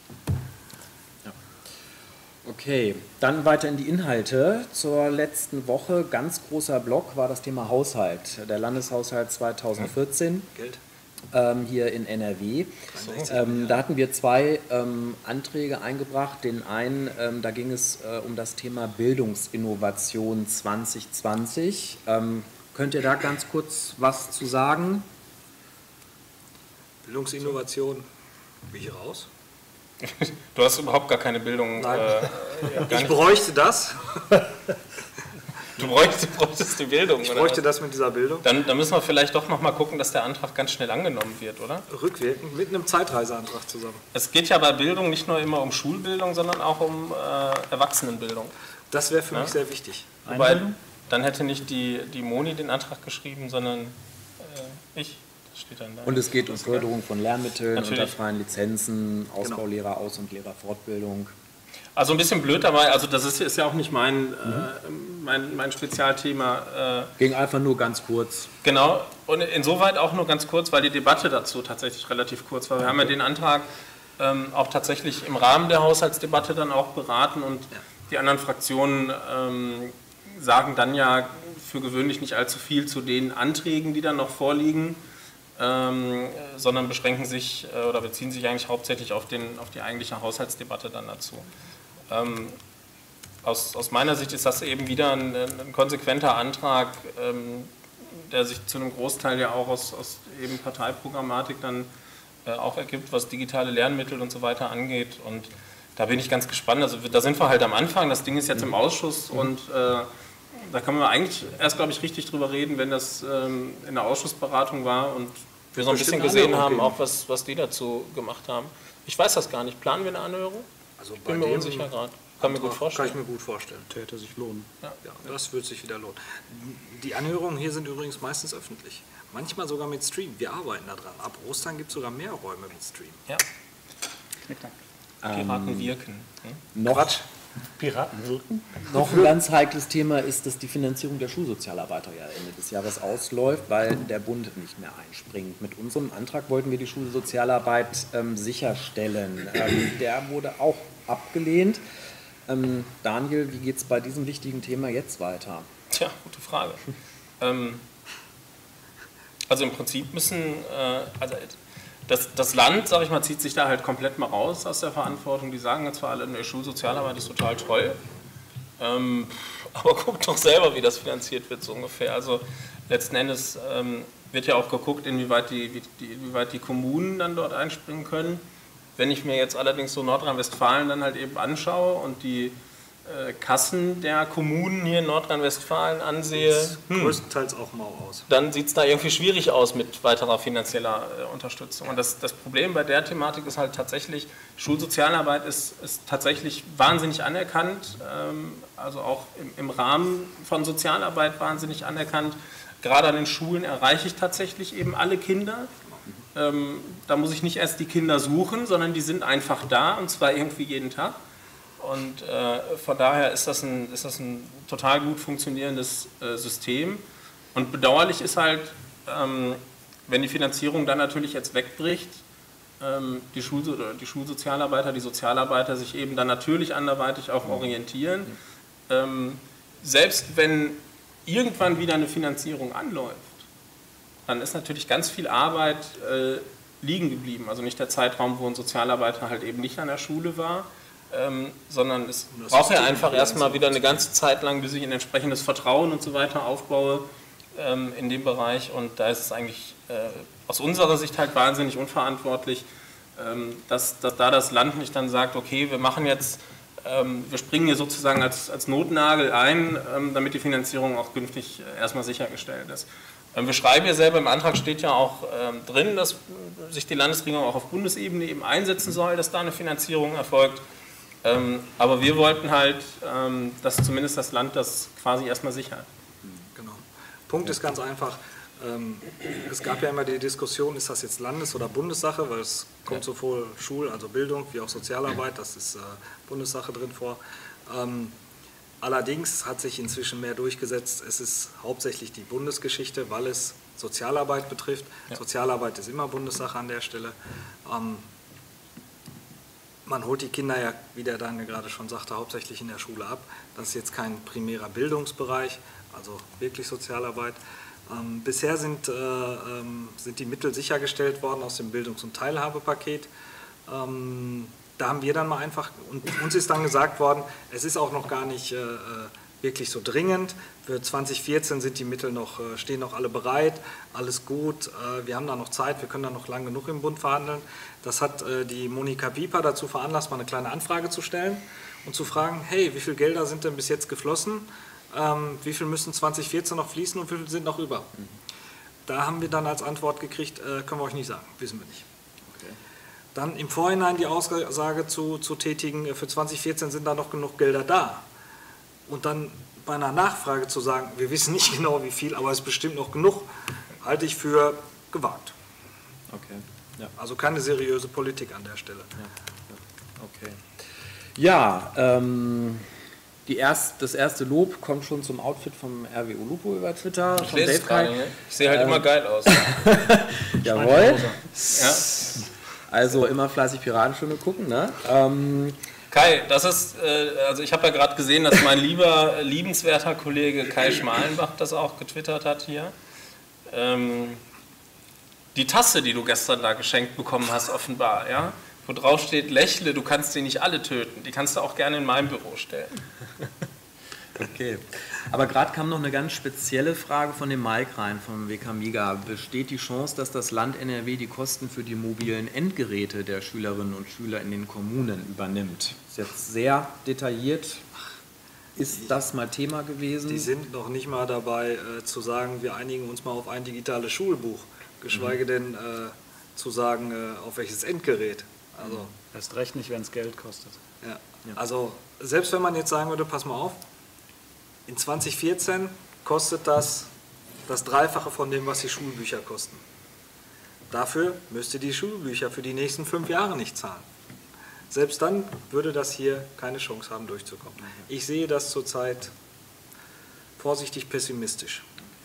Okay, dann weiter in die Inhalte. Zur letzten Woche, ganz großer Block, war das Thema Haushalt. Der Landeshaushalt zweitausendvierzehn. Geld? Ähm, hier in N R W. Ähm, da hatten wir zwei ähm, Anträge eingebracht. Den einen, ähm, da ging es äh, um das Thema Bildungsinnovation zwanzig zwanzig. Ähm, könnt ihr da ganz kurz was zu sagen? Bildungsinnovation, bin ich raus? Du hast überhaupt gar keine Bildung. Nein. Äh, ja, gar Ich bräuchte das. Du bräuchtest, bräuchtest die Bildung, Ich oder bräuchte was? das mit dieser Bildung. Dann, dann müssen wir vielleicht doch noch mal gucken, dass der Antrag ganz schnell angenommen wird, oder? Rückwirkend mit einem Zeitreiseantrag zusammen. Es geht ja bei Bildung nicht nur immer um Schulbildung, sondern auch um äh, Erwachsenenbildung. Das wäre für Ja? mich sehr wichtig. Wobei, dann hätte nicht die, die Moni den Antrag geschrieben, sondern äh, ich. Das steht dann da. Und es geht um Förderung von Lernmitteln, Natürlich. unter freien Lizenzen, Ausbau Genau. Lehreraus- und Lehrerfortbildung. Also ein bisschen blöd dabei, also das ist, ist ja auch nicht mein, äh, mein, mein Spezialthema. Äh, Ging einfach nur ganz kurz. genau, und insoweit auch nur ganz kurz, weil die Debatte dazu tatsächlich relativ kurz war. Wir haben ja den Antrag ähm, auch tatsächlich im Rahmen der Haushaltsdebatte dann auch beraten und die anderen Fraktionen ähm, sagen dann ja für gewöhnlich nicht allzu viel zu den Anträgen, die dann noch vorliegen. Ähm, sondern beschränken sich äh, oder beziehen sich eigentlich hauptsächlich auf, den, auf die eigentliche Haushaltsdebatte dann dazu. Ähm, aus, aus meiner Sicht ist das eben wieder ein, ein konsequenter Antrag, ähm, der sich zu einem Großteil ja auch aus, aus eben Parteiprogrammatik dann äh, auch ergibt, was digitale Lernmittel und so weiter angeht. Und da bin ich ganz gespannt. Also da sind wir halt am Anfang, das Ding ist jetzt im Ausschuss und äh, da kann man eigentlich erst, glaube ich, richtig drüber reden, wenn das ähm, in der Ausschussberatung war und wir so ein bisschen gesehen haben, auch was, was die dazu gemacht haben. Ich weiß das gar nicht. Planen wir eine Anhörung? Also Ich bin mir unsicher gerade. Kann mir gut vorstellen. Kann ich mir gut vorstellen. Täte sich lohnen. Ja. Ja, das wird sich wieder lohnen. Die Anhörungen hier sind übrigens meistens öffentlich. Manchmal sogar mit Stream. Wir arbeiten da dran. Ab Ostern gibt es sogar mehr Räume mit Stream. Ja. Piraten wirken. Hm? Noch, Quatsch. Piraten wirken? noch ein ganz heikles Thema ist, dass die Finanzierung der Schulsozialarbeiter ja Ende des Jahres ausläuft, weil der Bund nicht mehr einspringt. Mit unserem Antrag wollten wir die Schulsozialarbeit ähm, sicherstellen. Ähm, der wurde auch abgelehnt. Ähm, Daniel, wie geht es bei diesem wichtigen Thema jetzt weiter? Tja, gute Frage. ähm, also im Prinzip müssen, äh, also das, das Land, sage ich mal, zieht sich da halt komplett mal raus aus der Verantwortung. Die sagen jetzt zwar alle, eine Schulsozialarbeit ist total toll, ähm, aber guckt doch selber, wie das finanziert wird, so ungefähr. Also letzten Endes ähm, wird ja auch geguckt, inwieweit die, wie, die, inwieweit die Kommunen dann dort einspringen können. Wenn ich mir jetzt allerdings so Nordrhein-Westfalen dann halt eben anschaue und die äh, Kassen der Kommunen hier in Nordrhein-Westfalen ansehe, Das hm, größtenteils auch mau aus. dann sieht es da irgendwie schwierig aus mit weiterer finanzieller äh, Unterstützung. Und das, das Problem bei der Thematik ist halt tatsächlich, Schulsozialarbeit ist, ist tatsächlich wahnsinnig anerkannt, ähm, also auch im, im Rahmen von Sozialarbeit wahnsinnig anerkannt. Gerade an den Schulen erreiche ich tatsächlich eben alle Kinder. Ähm, da muss ich nicht erst die Kinder suchen, sondern die sind einfach da und zwar irgendwie jeden Tag. Und äh, von daher ist das ein, ist das ein total gut funktionierendes äh, System. Und bedauerlich ist halt, ähm, wenn die Finanzierung dann natürlich jetzt wegbricht, ähm, die, Schul oder die Schulsozialarbeiter, die Sozialarbeiter sich eben dann natürlich anderweitig auch orientieren. Ähm, selbst wenn irgendwann wieder eine Finanzierung anläuft, dann ist natürlich ganz viel Arbeit äh, liegen geblieben. Also nicht der Zeitraum, wo ein Sozialarbeiter halt eben nicht an der Schule war, ähm, sondern es das braucht ja System einfach wieder erstmal ins wieder eine ganze Zeit lang, bis ich ein entsprechendes Vertrauen und so weiter aufbaue ähm, in dem Bereich. Und da ist es eigentlich äh, aus unserer Sicht halt wahnsinnig unverantwortlich, ähm, dass, dass da das Land nicht dann sagt, okay, wir machen jetzt, ähm, wir springen hier sozusagen als, als Notnagel ein, ähm, damit die Finanzierung auch künftig äh, erstmal sichergestellt ist. Wir schreiben ja selber, im Antrag steht ja auch ähm, drin, dass sich die Landesregierung auch auf Bundesebene eben einsetzen soll, dass da eine Finanzierung erfolgt. Ähm, aber wir wollten halt, ähm, dass zumindest das Land das quasi erstmal sichert. Genau. Punkt ist ganz einfach, ähm, es gab ja immer die Diskussion, ist das jetzt Landes- oder Bundessache, weil es kommt sowohl Schul-, also Bildung, wie auch Sozialarbeit, das ist äh, Bundessache drin vor. Ähm, Allerdings hat sich inzwischen mehr durchgesetzt, es ist hauptsächlich die Bundesgeschichte, weil es Sozialarbeit betrifft. Ja. Sozialarbeit ist immer Bundessache an der Stelle. Ähm, man holt die Kinder ja, wie der Daniel gerade schon sagte, hauptsächlich in der Schule ab. Das ist jetzt kein primärer Bildungsbereich, also wirklich Sozialarbeit. Ähm, bisher sind, äh, ähm, sind die Mittel sichergestellt worden aus dem Bildungs- und Teilhabepaket. Ähm, da haben wir dann mal einfach, und uns ist dann gesagt worden, es ist auch noch gar nicht äh, wirklich so dringend. Für zwanzig vierzehn sind die Mittel noch, äh, stehen noch alle bereit, alles gut. Äh, wir haben da noch Zeit, wir können da noch lang genug im Bund verhandeln. Das hat äh, die Monika Pieper dazu veranlasst, mal eine kleine Anfrage zu stellen und zu fragen, hey, wie viele Gelder sind denn bis jetzt geflossen? Ähm, wie viel müssen zwanzig vierzehn noch fließen und wie viel sind noch über? Mhm. Da haben wir dann als Antwort gekriegt, äh, können wir euch nicht sagen, wissen wir nicht. Okay. Dann im Vorhinein die Aussage zu, zu tätigen, für zwanzig vierzehn sind da noch genug Gelder da. Und dann bei einer Nachfrage zu sagen, wir wissen nicht genau wie viel, aber es ist bestimmt noch genug, halte ich für gewagt. Okay. Ja. Also keine seriöse Politik an der Stelle. Ja, okay. Ja, ähm, die erst, das erste Lob kommt schon zum Outfit vom R W O Lupo über Twitter. Ich lese es gerade, ne? Ich sehe halt ähm, immer geil aus. Jawohl. Ja. Also immer fleißig Piratenstunde gucken, ne? Ähm, Kai, das ist, äh, also ich habe ja gerade gesehen, dass mein lieber, liebenswerter Kollege Kai Schmalenbach das auch getwittert hat hier. Ähm, die Tasse, die du gestern da geschenkt bekommen hast, offenbar, ja, wo drauf steht, lächle, du kannst die nicht alle töten, die kannst du auch gerne in meinem Büro stellen. Okay, aber gerade kam noch eine ganz spezielle Frage von dem Mike rein, vom W K Miga. Besteht die Chance, dass das Land N R W die Kosten für die mobilen Endgeräte der Schülerinnen und Schüler in den Kommunen übernimmt? Ist jetzt sehr detailliert. Ist das mal Thema gewesen? Die sind noch nicht mal dabei äh, zu sagen, wir einigen uns mal auf ein digitales Schulbuch, geschweige mhm. denn äh, zu sagen, äh, auf welches Endgerät. Also, erst recht nicht, wenn es Geld kostet. Ja. Ja. Also selbst wenn man jetzt sagen würde, pass mal auf, in zwanzig vierzehn kostet das das Dreifache von dem, was die Schulbücher kosten. Dafür müsst ihr die Schulbücher für die nächsten fünf Jahre nicht zahlen. Selbst dann würde das hier keine Chance haben, durchzukommen. Ich sehe das zurzeit vorsichtig pessimistisch.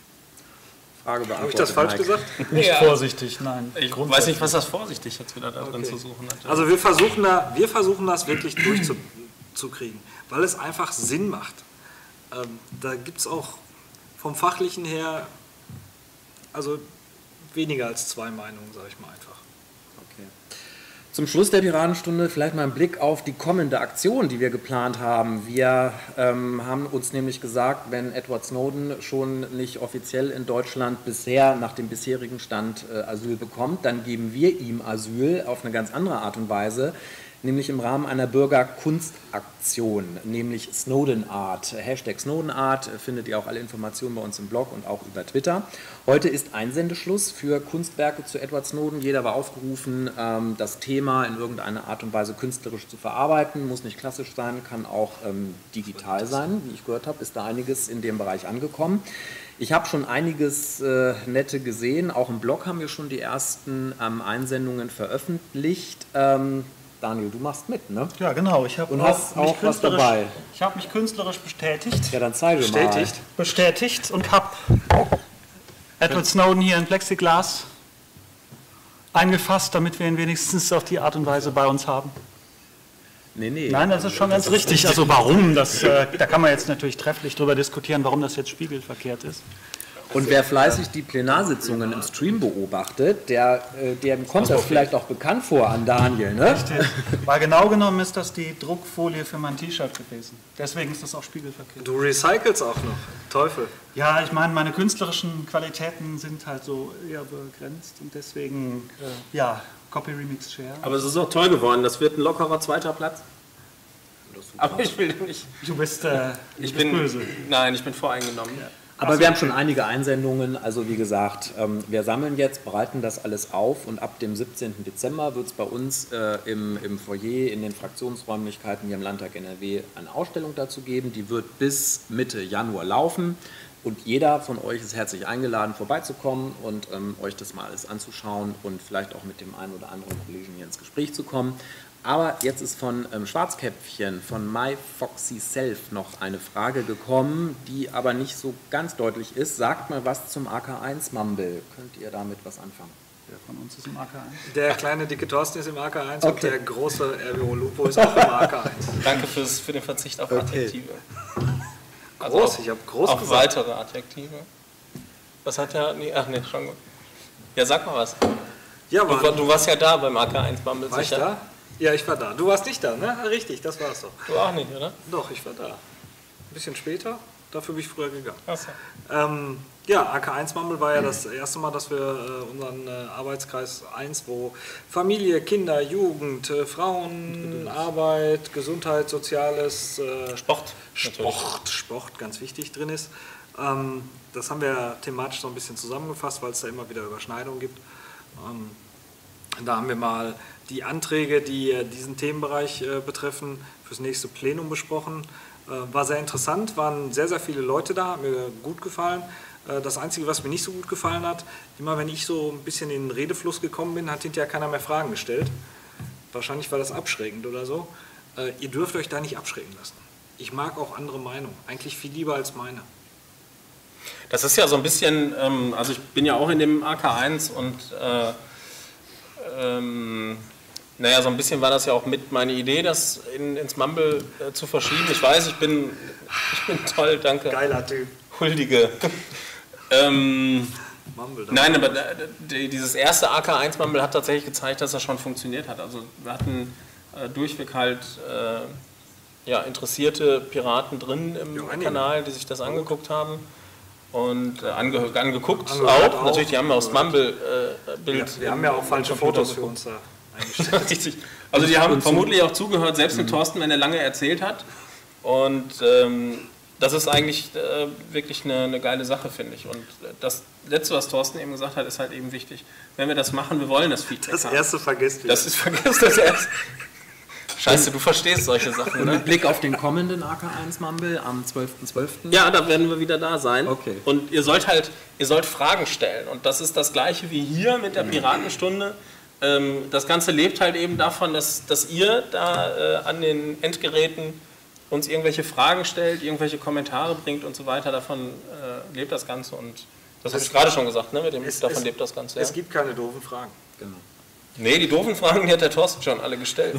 Frage beantwortet. Habe ich das falsch Mike. gesagt? Nicht ja. vorsichtig, nein. Ich weiß nicht, was das vorsichtig jetzt wieder da drin okay. zu suchen hat. Also wir versuchen, da, wir versuchen das wirklich durchzukriegen, weil es einfach Sinn macht. Ähm, da gibt es auch vom Fachlichen her also weniger als zwei Meinungen, sage ich mal einfach. Okay. Zum Schluss der Piratenstunde vielleicht mal ein Blick auf die kommende Aktion, die wir geplant haben. Wir ähm, haben uns nämlich gesagt, wenn Edward Snowden schon nicht offiziell in Deutschland bisher nach dem bisherigen Stand äh, Asyl bekommt, dann geben wir ihm Asyl auf eine ganz andere Art und Weise, nämlich im Rahmen einer Bürgerkunstaktion, nämlich Snowden Art. Hashtag Snowden Art, findet ihr auch alle Informationen bei uns im Blog und auch über Twitter. Heute ist Einsendeschluss für Kunstwerke zu Edward Snowden. Jeder war aufgerufen, das Thema in irgendeiner Art und Weise künstlerisch zu verarbeiten. Muss nicht klassisch sein, kann auch ähm, digital sein. Wie ich gehört habe, ist da einiges in dem Bereich angekommen. Ich habe schon einiges äh, Nette gesehen. Auch im Blog haben wir schon die ersten ähm, Einsendungen veröffentlicht. Ähm, Daniel, du machst mit, ne? Ja, genau. Ich habe Und hast auch was dabei. Ich habe mich künstlerisch bestätigt. Ja, dann zeige bestätigt, mal. Bestätigt und habe Edward Snowden hier in Plexiglas eingefasst, damit wir ihn wenigstens auf die Art und Weise bei uns haben. Nee, nee. Nein, das ist schon ganz richtig. Also warum? Das, äh, da kann man jetzt natürlich trefflich darüber diskutieren, warum das jetzt spiegelverkehrt ist. Und wer fleißig die Plenarsitzungen im Stream beobachtet, der, äh, dem kommt das vielleicht auch bekannt vor an Daniel, ne? Richtig. Weil genau genommen ist das die Druckfolie für mein T-Shirt gewesen. Deswegen ist das auch spiegelverkehrt. Du recycelst auch noch. Teufel. Ja, ich meine, meine künstlerischen Qualitäten sind halt so eher begrenzt und deswegen, äh, ja, Copy Remix Share. Aber es ist auch toll geworden. Das wird ein lockerer zweiter Platz. Aber ich will nicht. Du bist, äh, ich bist bin böse. Nein, ich bin voreingenommen. Ja. Aber wir haben schon einige Einsendungen, also wie gesagt, ähm, wir sammeln jetzt, bereiten das alles auf und ab dem siebzehnten Dezember wird es bei uns äh, im, im Foyer, in den Fraktionsräumlichkeiten hier im Landtag N R W eine Ausstellung dazu geben, die wird bis Mitte Januar laufen und jeder von euch ist herzlich eingeladen vorbeizukommen und ähm, euch das mal alles anzuschauen und vielleicht auch mit dem einen oder anderen Kollegen hier ins Gespräch zu kommen. Aber jetzt ist von ähm, Schwarzkäppchen, von MyFoxySelf noch eine Frage gekommen, die aber nicht so ganz deutlich ist. Sagt mal was zum A K eins Mumble. Könnt ihr damit was anfangen? Wer von uns ist im A K eins? Der kleine dicke Thorsten ist im A K eins Okay. und der große R W O Lupo ist auch im A K eins. Danke fürs, für den Verzicht auf Okay. Adjektive. Also Groß, auch- ich habe groß Auch gesagt. weitere Adjektive. Was hat der? Nee, ach nee, schon gut. Ja, sag mal was. Ja, Du, war- war, du warst ja da beim A K eins Bumble, war ich sicher? da? Ja, ich war da. Du warst nicht da, ne? Richtig, das war's doch. Du auch nicht, oder? Doch, ich war da. Ein bisschen später, dafür bin ich früher gegangen. Achso. Ähm, ja, A K eins Mumble war ja das erste Mal, dass wir äh, unseren äh, Arbeitskreis eins, wo Familie, Kinder, Jugend, äh, Frauen, Arbeit, Gesundheit, Soziales, äh, Sport. natürlich. Sport, Sport ganz wichtig drin ist. Ähm, das haben wir thematisch so ein bisschen zusammengefasst, weil es da immer wieder Überschneidungen gibt. Ähm, da haben wir mal die Anträge, die äh, diesen Themenbereich äh, betreffen, fürs nächste Plenum besprochen. Äh, war sehr interessant, waren sehr, sehr viele Leute da, hat mir gut gefallen. Äh, das Einzige, was mir nicht so gut gefallen hat, immer wenn ich so ein bisschen in den Redefluss gekommen bin, hat hinterher keiner mehr Fragen gestellt. Wahrscheinlich war das abschreckend oder so. Äh, ihr dürft euch da nicht abschrecken lassen. Ich mag auch andere Meinungen, eigentlich viel lieber als meine. Das ist ja so ein bisschen, ähm, also ich bin ja auch in dem A K eins und äh, ähm, naja, so ein bisschen war das ja auch mit meine Idee, das in, ins Mumble äh, zu verschieben. Ich weiß, ich bin, ich bin toll, danke. Geiler Typ. Huldige. ähm, Mumble. Nein, aber äh, die- dieses erste A K eins Mumble hat tatsächlich gezeigt, dass das schon funktioniert hat. Also wir hatten äh, durchweg halt äh, ja, interessierte Piraten drin im Ja, einige. Kanal, die sich das angeguckt haben. Und äh, ange Angehört angeguckt auch. auch. Natürlich, die haben ja aus Mumble-Bild. Ja, wir haben ja auch falsche Fotos für uns da eingestellt. Richtig. Also die haben vermutlich auch zugehört, selbst dem Thorsten, wenn er lange erzählt hat. Und ähm, das ist eigentlich äh, wirklich eine, eine geile Sache, finde ich. Und das Letzte, was Thorsten eben gesagt hat, ist halt eben wichtig. Wenn wir das machen, wir wollen das Feedback Das haben. erste vergesst wieder. Das ist vergiss das erste. Scheiße, du verstehst solche Sachen, Und ne? mit Blick auf den kommenden A K eins Mumble am zwölften zwölften Ja, da werden wir wieder da sein. Okay. Und ihr sollt halt, ihr sollt Fragen stellen. Und das ist das Gleiche wie hier mit der Piratenstunde. Ähm, das Ganze lebt halt eben davon, dass, dass ihr da äh, an den Endgeräten uns irgendwelche Fragen stellt, irgendwelche Kommentare bringt und so weiter. Davon äh, lebt das Ganze. Und das habe ich gerade schon gesagt, ne? Mit dem, Es- davon es- lebt das Ganze. Ja. Es gibt keine doofen Fragen. Genau. Nee, die doofen Fragen, die hat der Thorsten schon alle gestellt.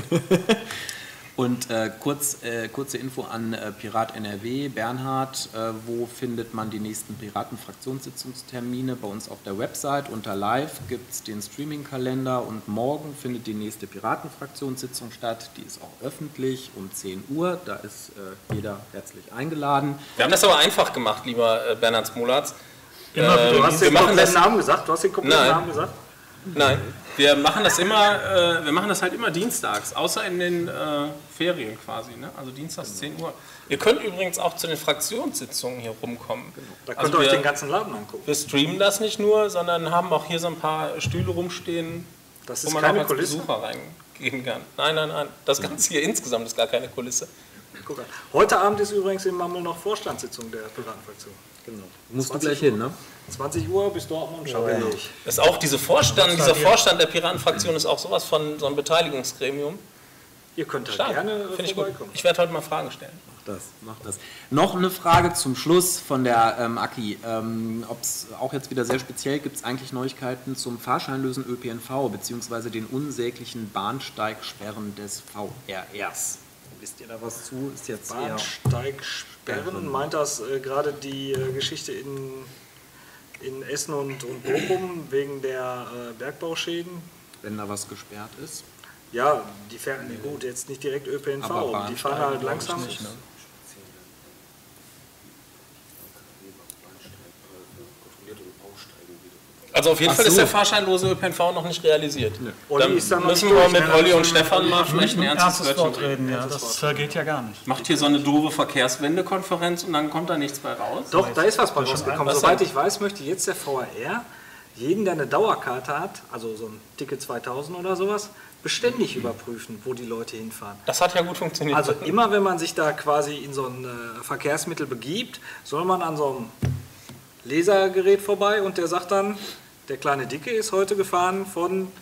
Und äh, kurz, äh, kurze Info an äh, Pirat N R W, Bernhard, äh, wo findet man die nächsten Piraten-Fraktionssitzungstermine? Bei uns auf der Website unter Live gibt es den Streaming-Kalender und morgen findet die nächste Piraten-Fraktionssitzung statt. Die ist auch öffentlich um zehn Uhr, da ist äh, jeder herzlich eingeladen. Wir haben das aber einfach gemacht, lieber äh, Bernhard Smolatz. Immer Ähm, wieder Du hast wir den machen kompletten das, Namen gesagt? Du hast den kompletten Nein. Namen gesagt? nein, wir machen das immer, äh, wir machen das halt immer dienstags, außer in den äh, Ferien quasi, ne? Also dienstags zehn Uhr. Ihr könnt übrigens auch zu den Fraktionssitzungen hier rumkommen. Da könnt Also ihr euch wir- den ganzen Laden angucken. Wir streamen das nicht nur, sondern haben auch hier so ein paar Stühle rumstehen, Das wo ist man auch keine als Kulisse. Besucher reingehen kann. Nein, nein, nein, das Ganze hier insgesamt ist gar keine Kulisse. Guck an. Heute Abend ist übrigens im Mumble noch Vorstandssitzung der Piratenfraktion. Genau. Musst du zwanzig gleich hin, ne? zwanzig Uhr bis Dortmund, schau Ja. ich. Das ist auch diese Vorstand, dieser Vorstand der Piratenfraktion ist auch sowas von so einem Beteiligungsgremium. Ihr könnt da Stark, gerne äh, finde ich gut. vorbeikommen. Ich werde heute mal Fragen stellen. Mach das, mach das. Noch eine Frage zum Schluss von der ähm, Aki. Ähm, Ob es auch jetzt wieder sehr speziell gibt, es eigentlich Neuigkeiten zum fahrscheinlosen Ö P N V bzw. den unsäglichen Bahnstteigsperren des V R Rs. Wisst ihr da was zu? Ist jetzt eher Bahnsteigsperren, meint das äh, gerade die äh, Geschichte in, in Essen und, und Bochum wegen der äh, Bergbauschäden? wenn da was gesperrt ist. Ja, die fahren, gut, jetzt nicht direkt Ö P N V, Aber die fahren halt Bahnsteigen langsam. glaub ich nicht, ne? Also auf jeden Ach Fall ist so. der fahrscheinlose Ö P N V noch nicht realisiert. Olli Dann ist da noch müssen nicht wir durch, mit ne? Olli und Das- Stefan mal vielleicht ein Ein ernstes ernstes Wörtchen Wort reden. reden, ja, das äh, geht ja gar nicht. Macht hier so eine doofe Verkehrswendekonferenz und dann kommt da nichts bei raus. Doch, da ist was bei rausgekommen. Was Soweit denn? ich weiß, möchte jetzt der V R R jeden, der eine Dauerkarte hat, also so ein Ticket zweitausend oder sowas, beständig überprüfen, wo die Leute hinfahren. Das hat ja gut funktioniert. Also immer, wenn man sich da quasi in so ein äh, Verkehrsmittel begibt, soll man an so einem Lasergerät vorbei und der sagt dann, der kleine Dicke ist heute gefahren von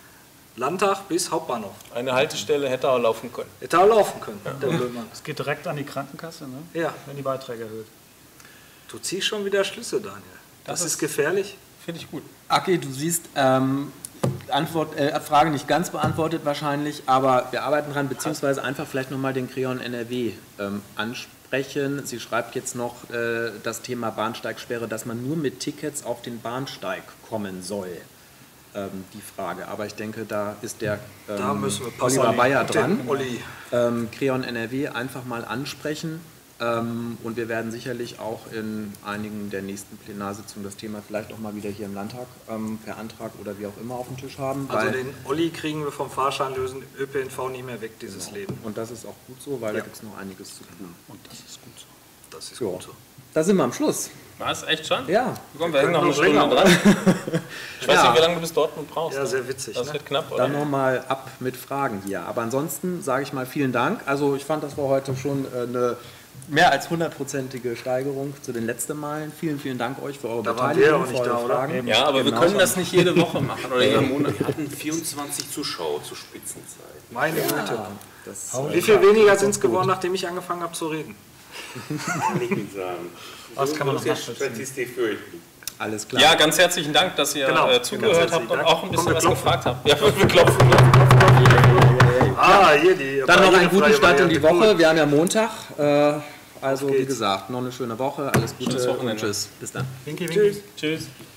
Landtag bis Hauptbahnhof. Eine Haltestelle hätte auch laufen können. Hätte auch laufen können, der Blödmann. Es geht direkt an die Krankenkasse, ne? Ja. Wenn die Beiträge erhöht. Du ziehst schon wieder Schlüsse, Daniel. Das, Das ist ist- gefährlich. Finde ich gut. Aki, du siehst, ähm, Antwort, äh, Frage nicht ganz beantwortet wahrscheinlich, aber wir arbeiten dran, beziehungsweise einfach vielleicht nochmal den Creon N R W ähm, ansprechen. Sie schreibt jetzt noch äh, das Thema Bahnsteigsperre, dass man nur mit Tickets auf den Bahnsteig kommen soll. Ähm, die Frage. Aber ich denke, da ist der ähm, Da müssen wir passen. Oliver Bayer Und den dran. Olli. Ähm, Creon N R W einfach mal ansprechen. Ähm, und wir werden sicherlich auch in einigen der nächsten Plenarsitzungen das Thema vielleicht auch mal wieder hier im Landtag ähm, per Antrag oder wie auch immer auf dem Tisch haben. Also weil- den Olli kriegen wir vom Fahrschein lösen, Ö P N V nicht mehr weg, dieses Leben. und das ist auch gut so, weil Ja. da gibt es noch einiges zu tun. Und das ist gut so. Das ist Ja. gut so. Da sind wir am Schluss. War es echt schon? Ja. Komm, wir hängen noch eine noch Stunde länger, dran. Ich weiß Ja. nicht, wie lange du bis Dortmund brauchst. Ja, sehr witzig. Das Ne? wird knapp, oder? Dann nochmal ab mit Fragen hier. Aber ansonsten sage ich mal vielen Dank. Also ich fand, das war heute schon äh, eine mehr als hundertprozentige Steigerung zu den letzten Malen. Vielen, vielen Dank euch für eure Da waren Beteiligung, wir auch für nicht eure da, oder? Fragen. Ja, aber wir Genau. können das nicht jede Woche machen oder jeden Monat. Wir hatten vierundzwanzig Zuschauer zur Spitzenzeit. Meine Güte. Das, Hau äh, Wie viel weniger sind es geworden, nachdem ich angefangen habe zu reden? Kann ich nicht sagen. Was kann man noch Das ist nachvollziehen? Statistik für euch. alles klar. Ja, ganz herzlichen Dank, dass ihr Genau, äh, ganz zugehört herzlichen habt und Dank. auch ein bisschen Komm, wir was klopfen. gefragt habt. Ja, wir klopfen. Ah, hier die. Dann noch einen guten barrierefreie Start in die Variante. Woche. Wir haben ja Montag. Äh, also Auf wie geht's. gesagt, noch eine schöne Woche. Alles Gute Schönes und Wochenende. tschüss. Bis dann. Winky, winky. Tschüss. Tschüss.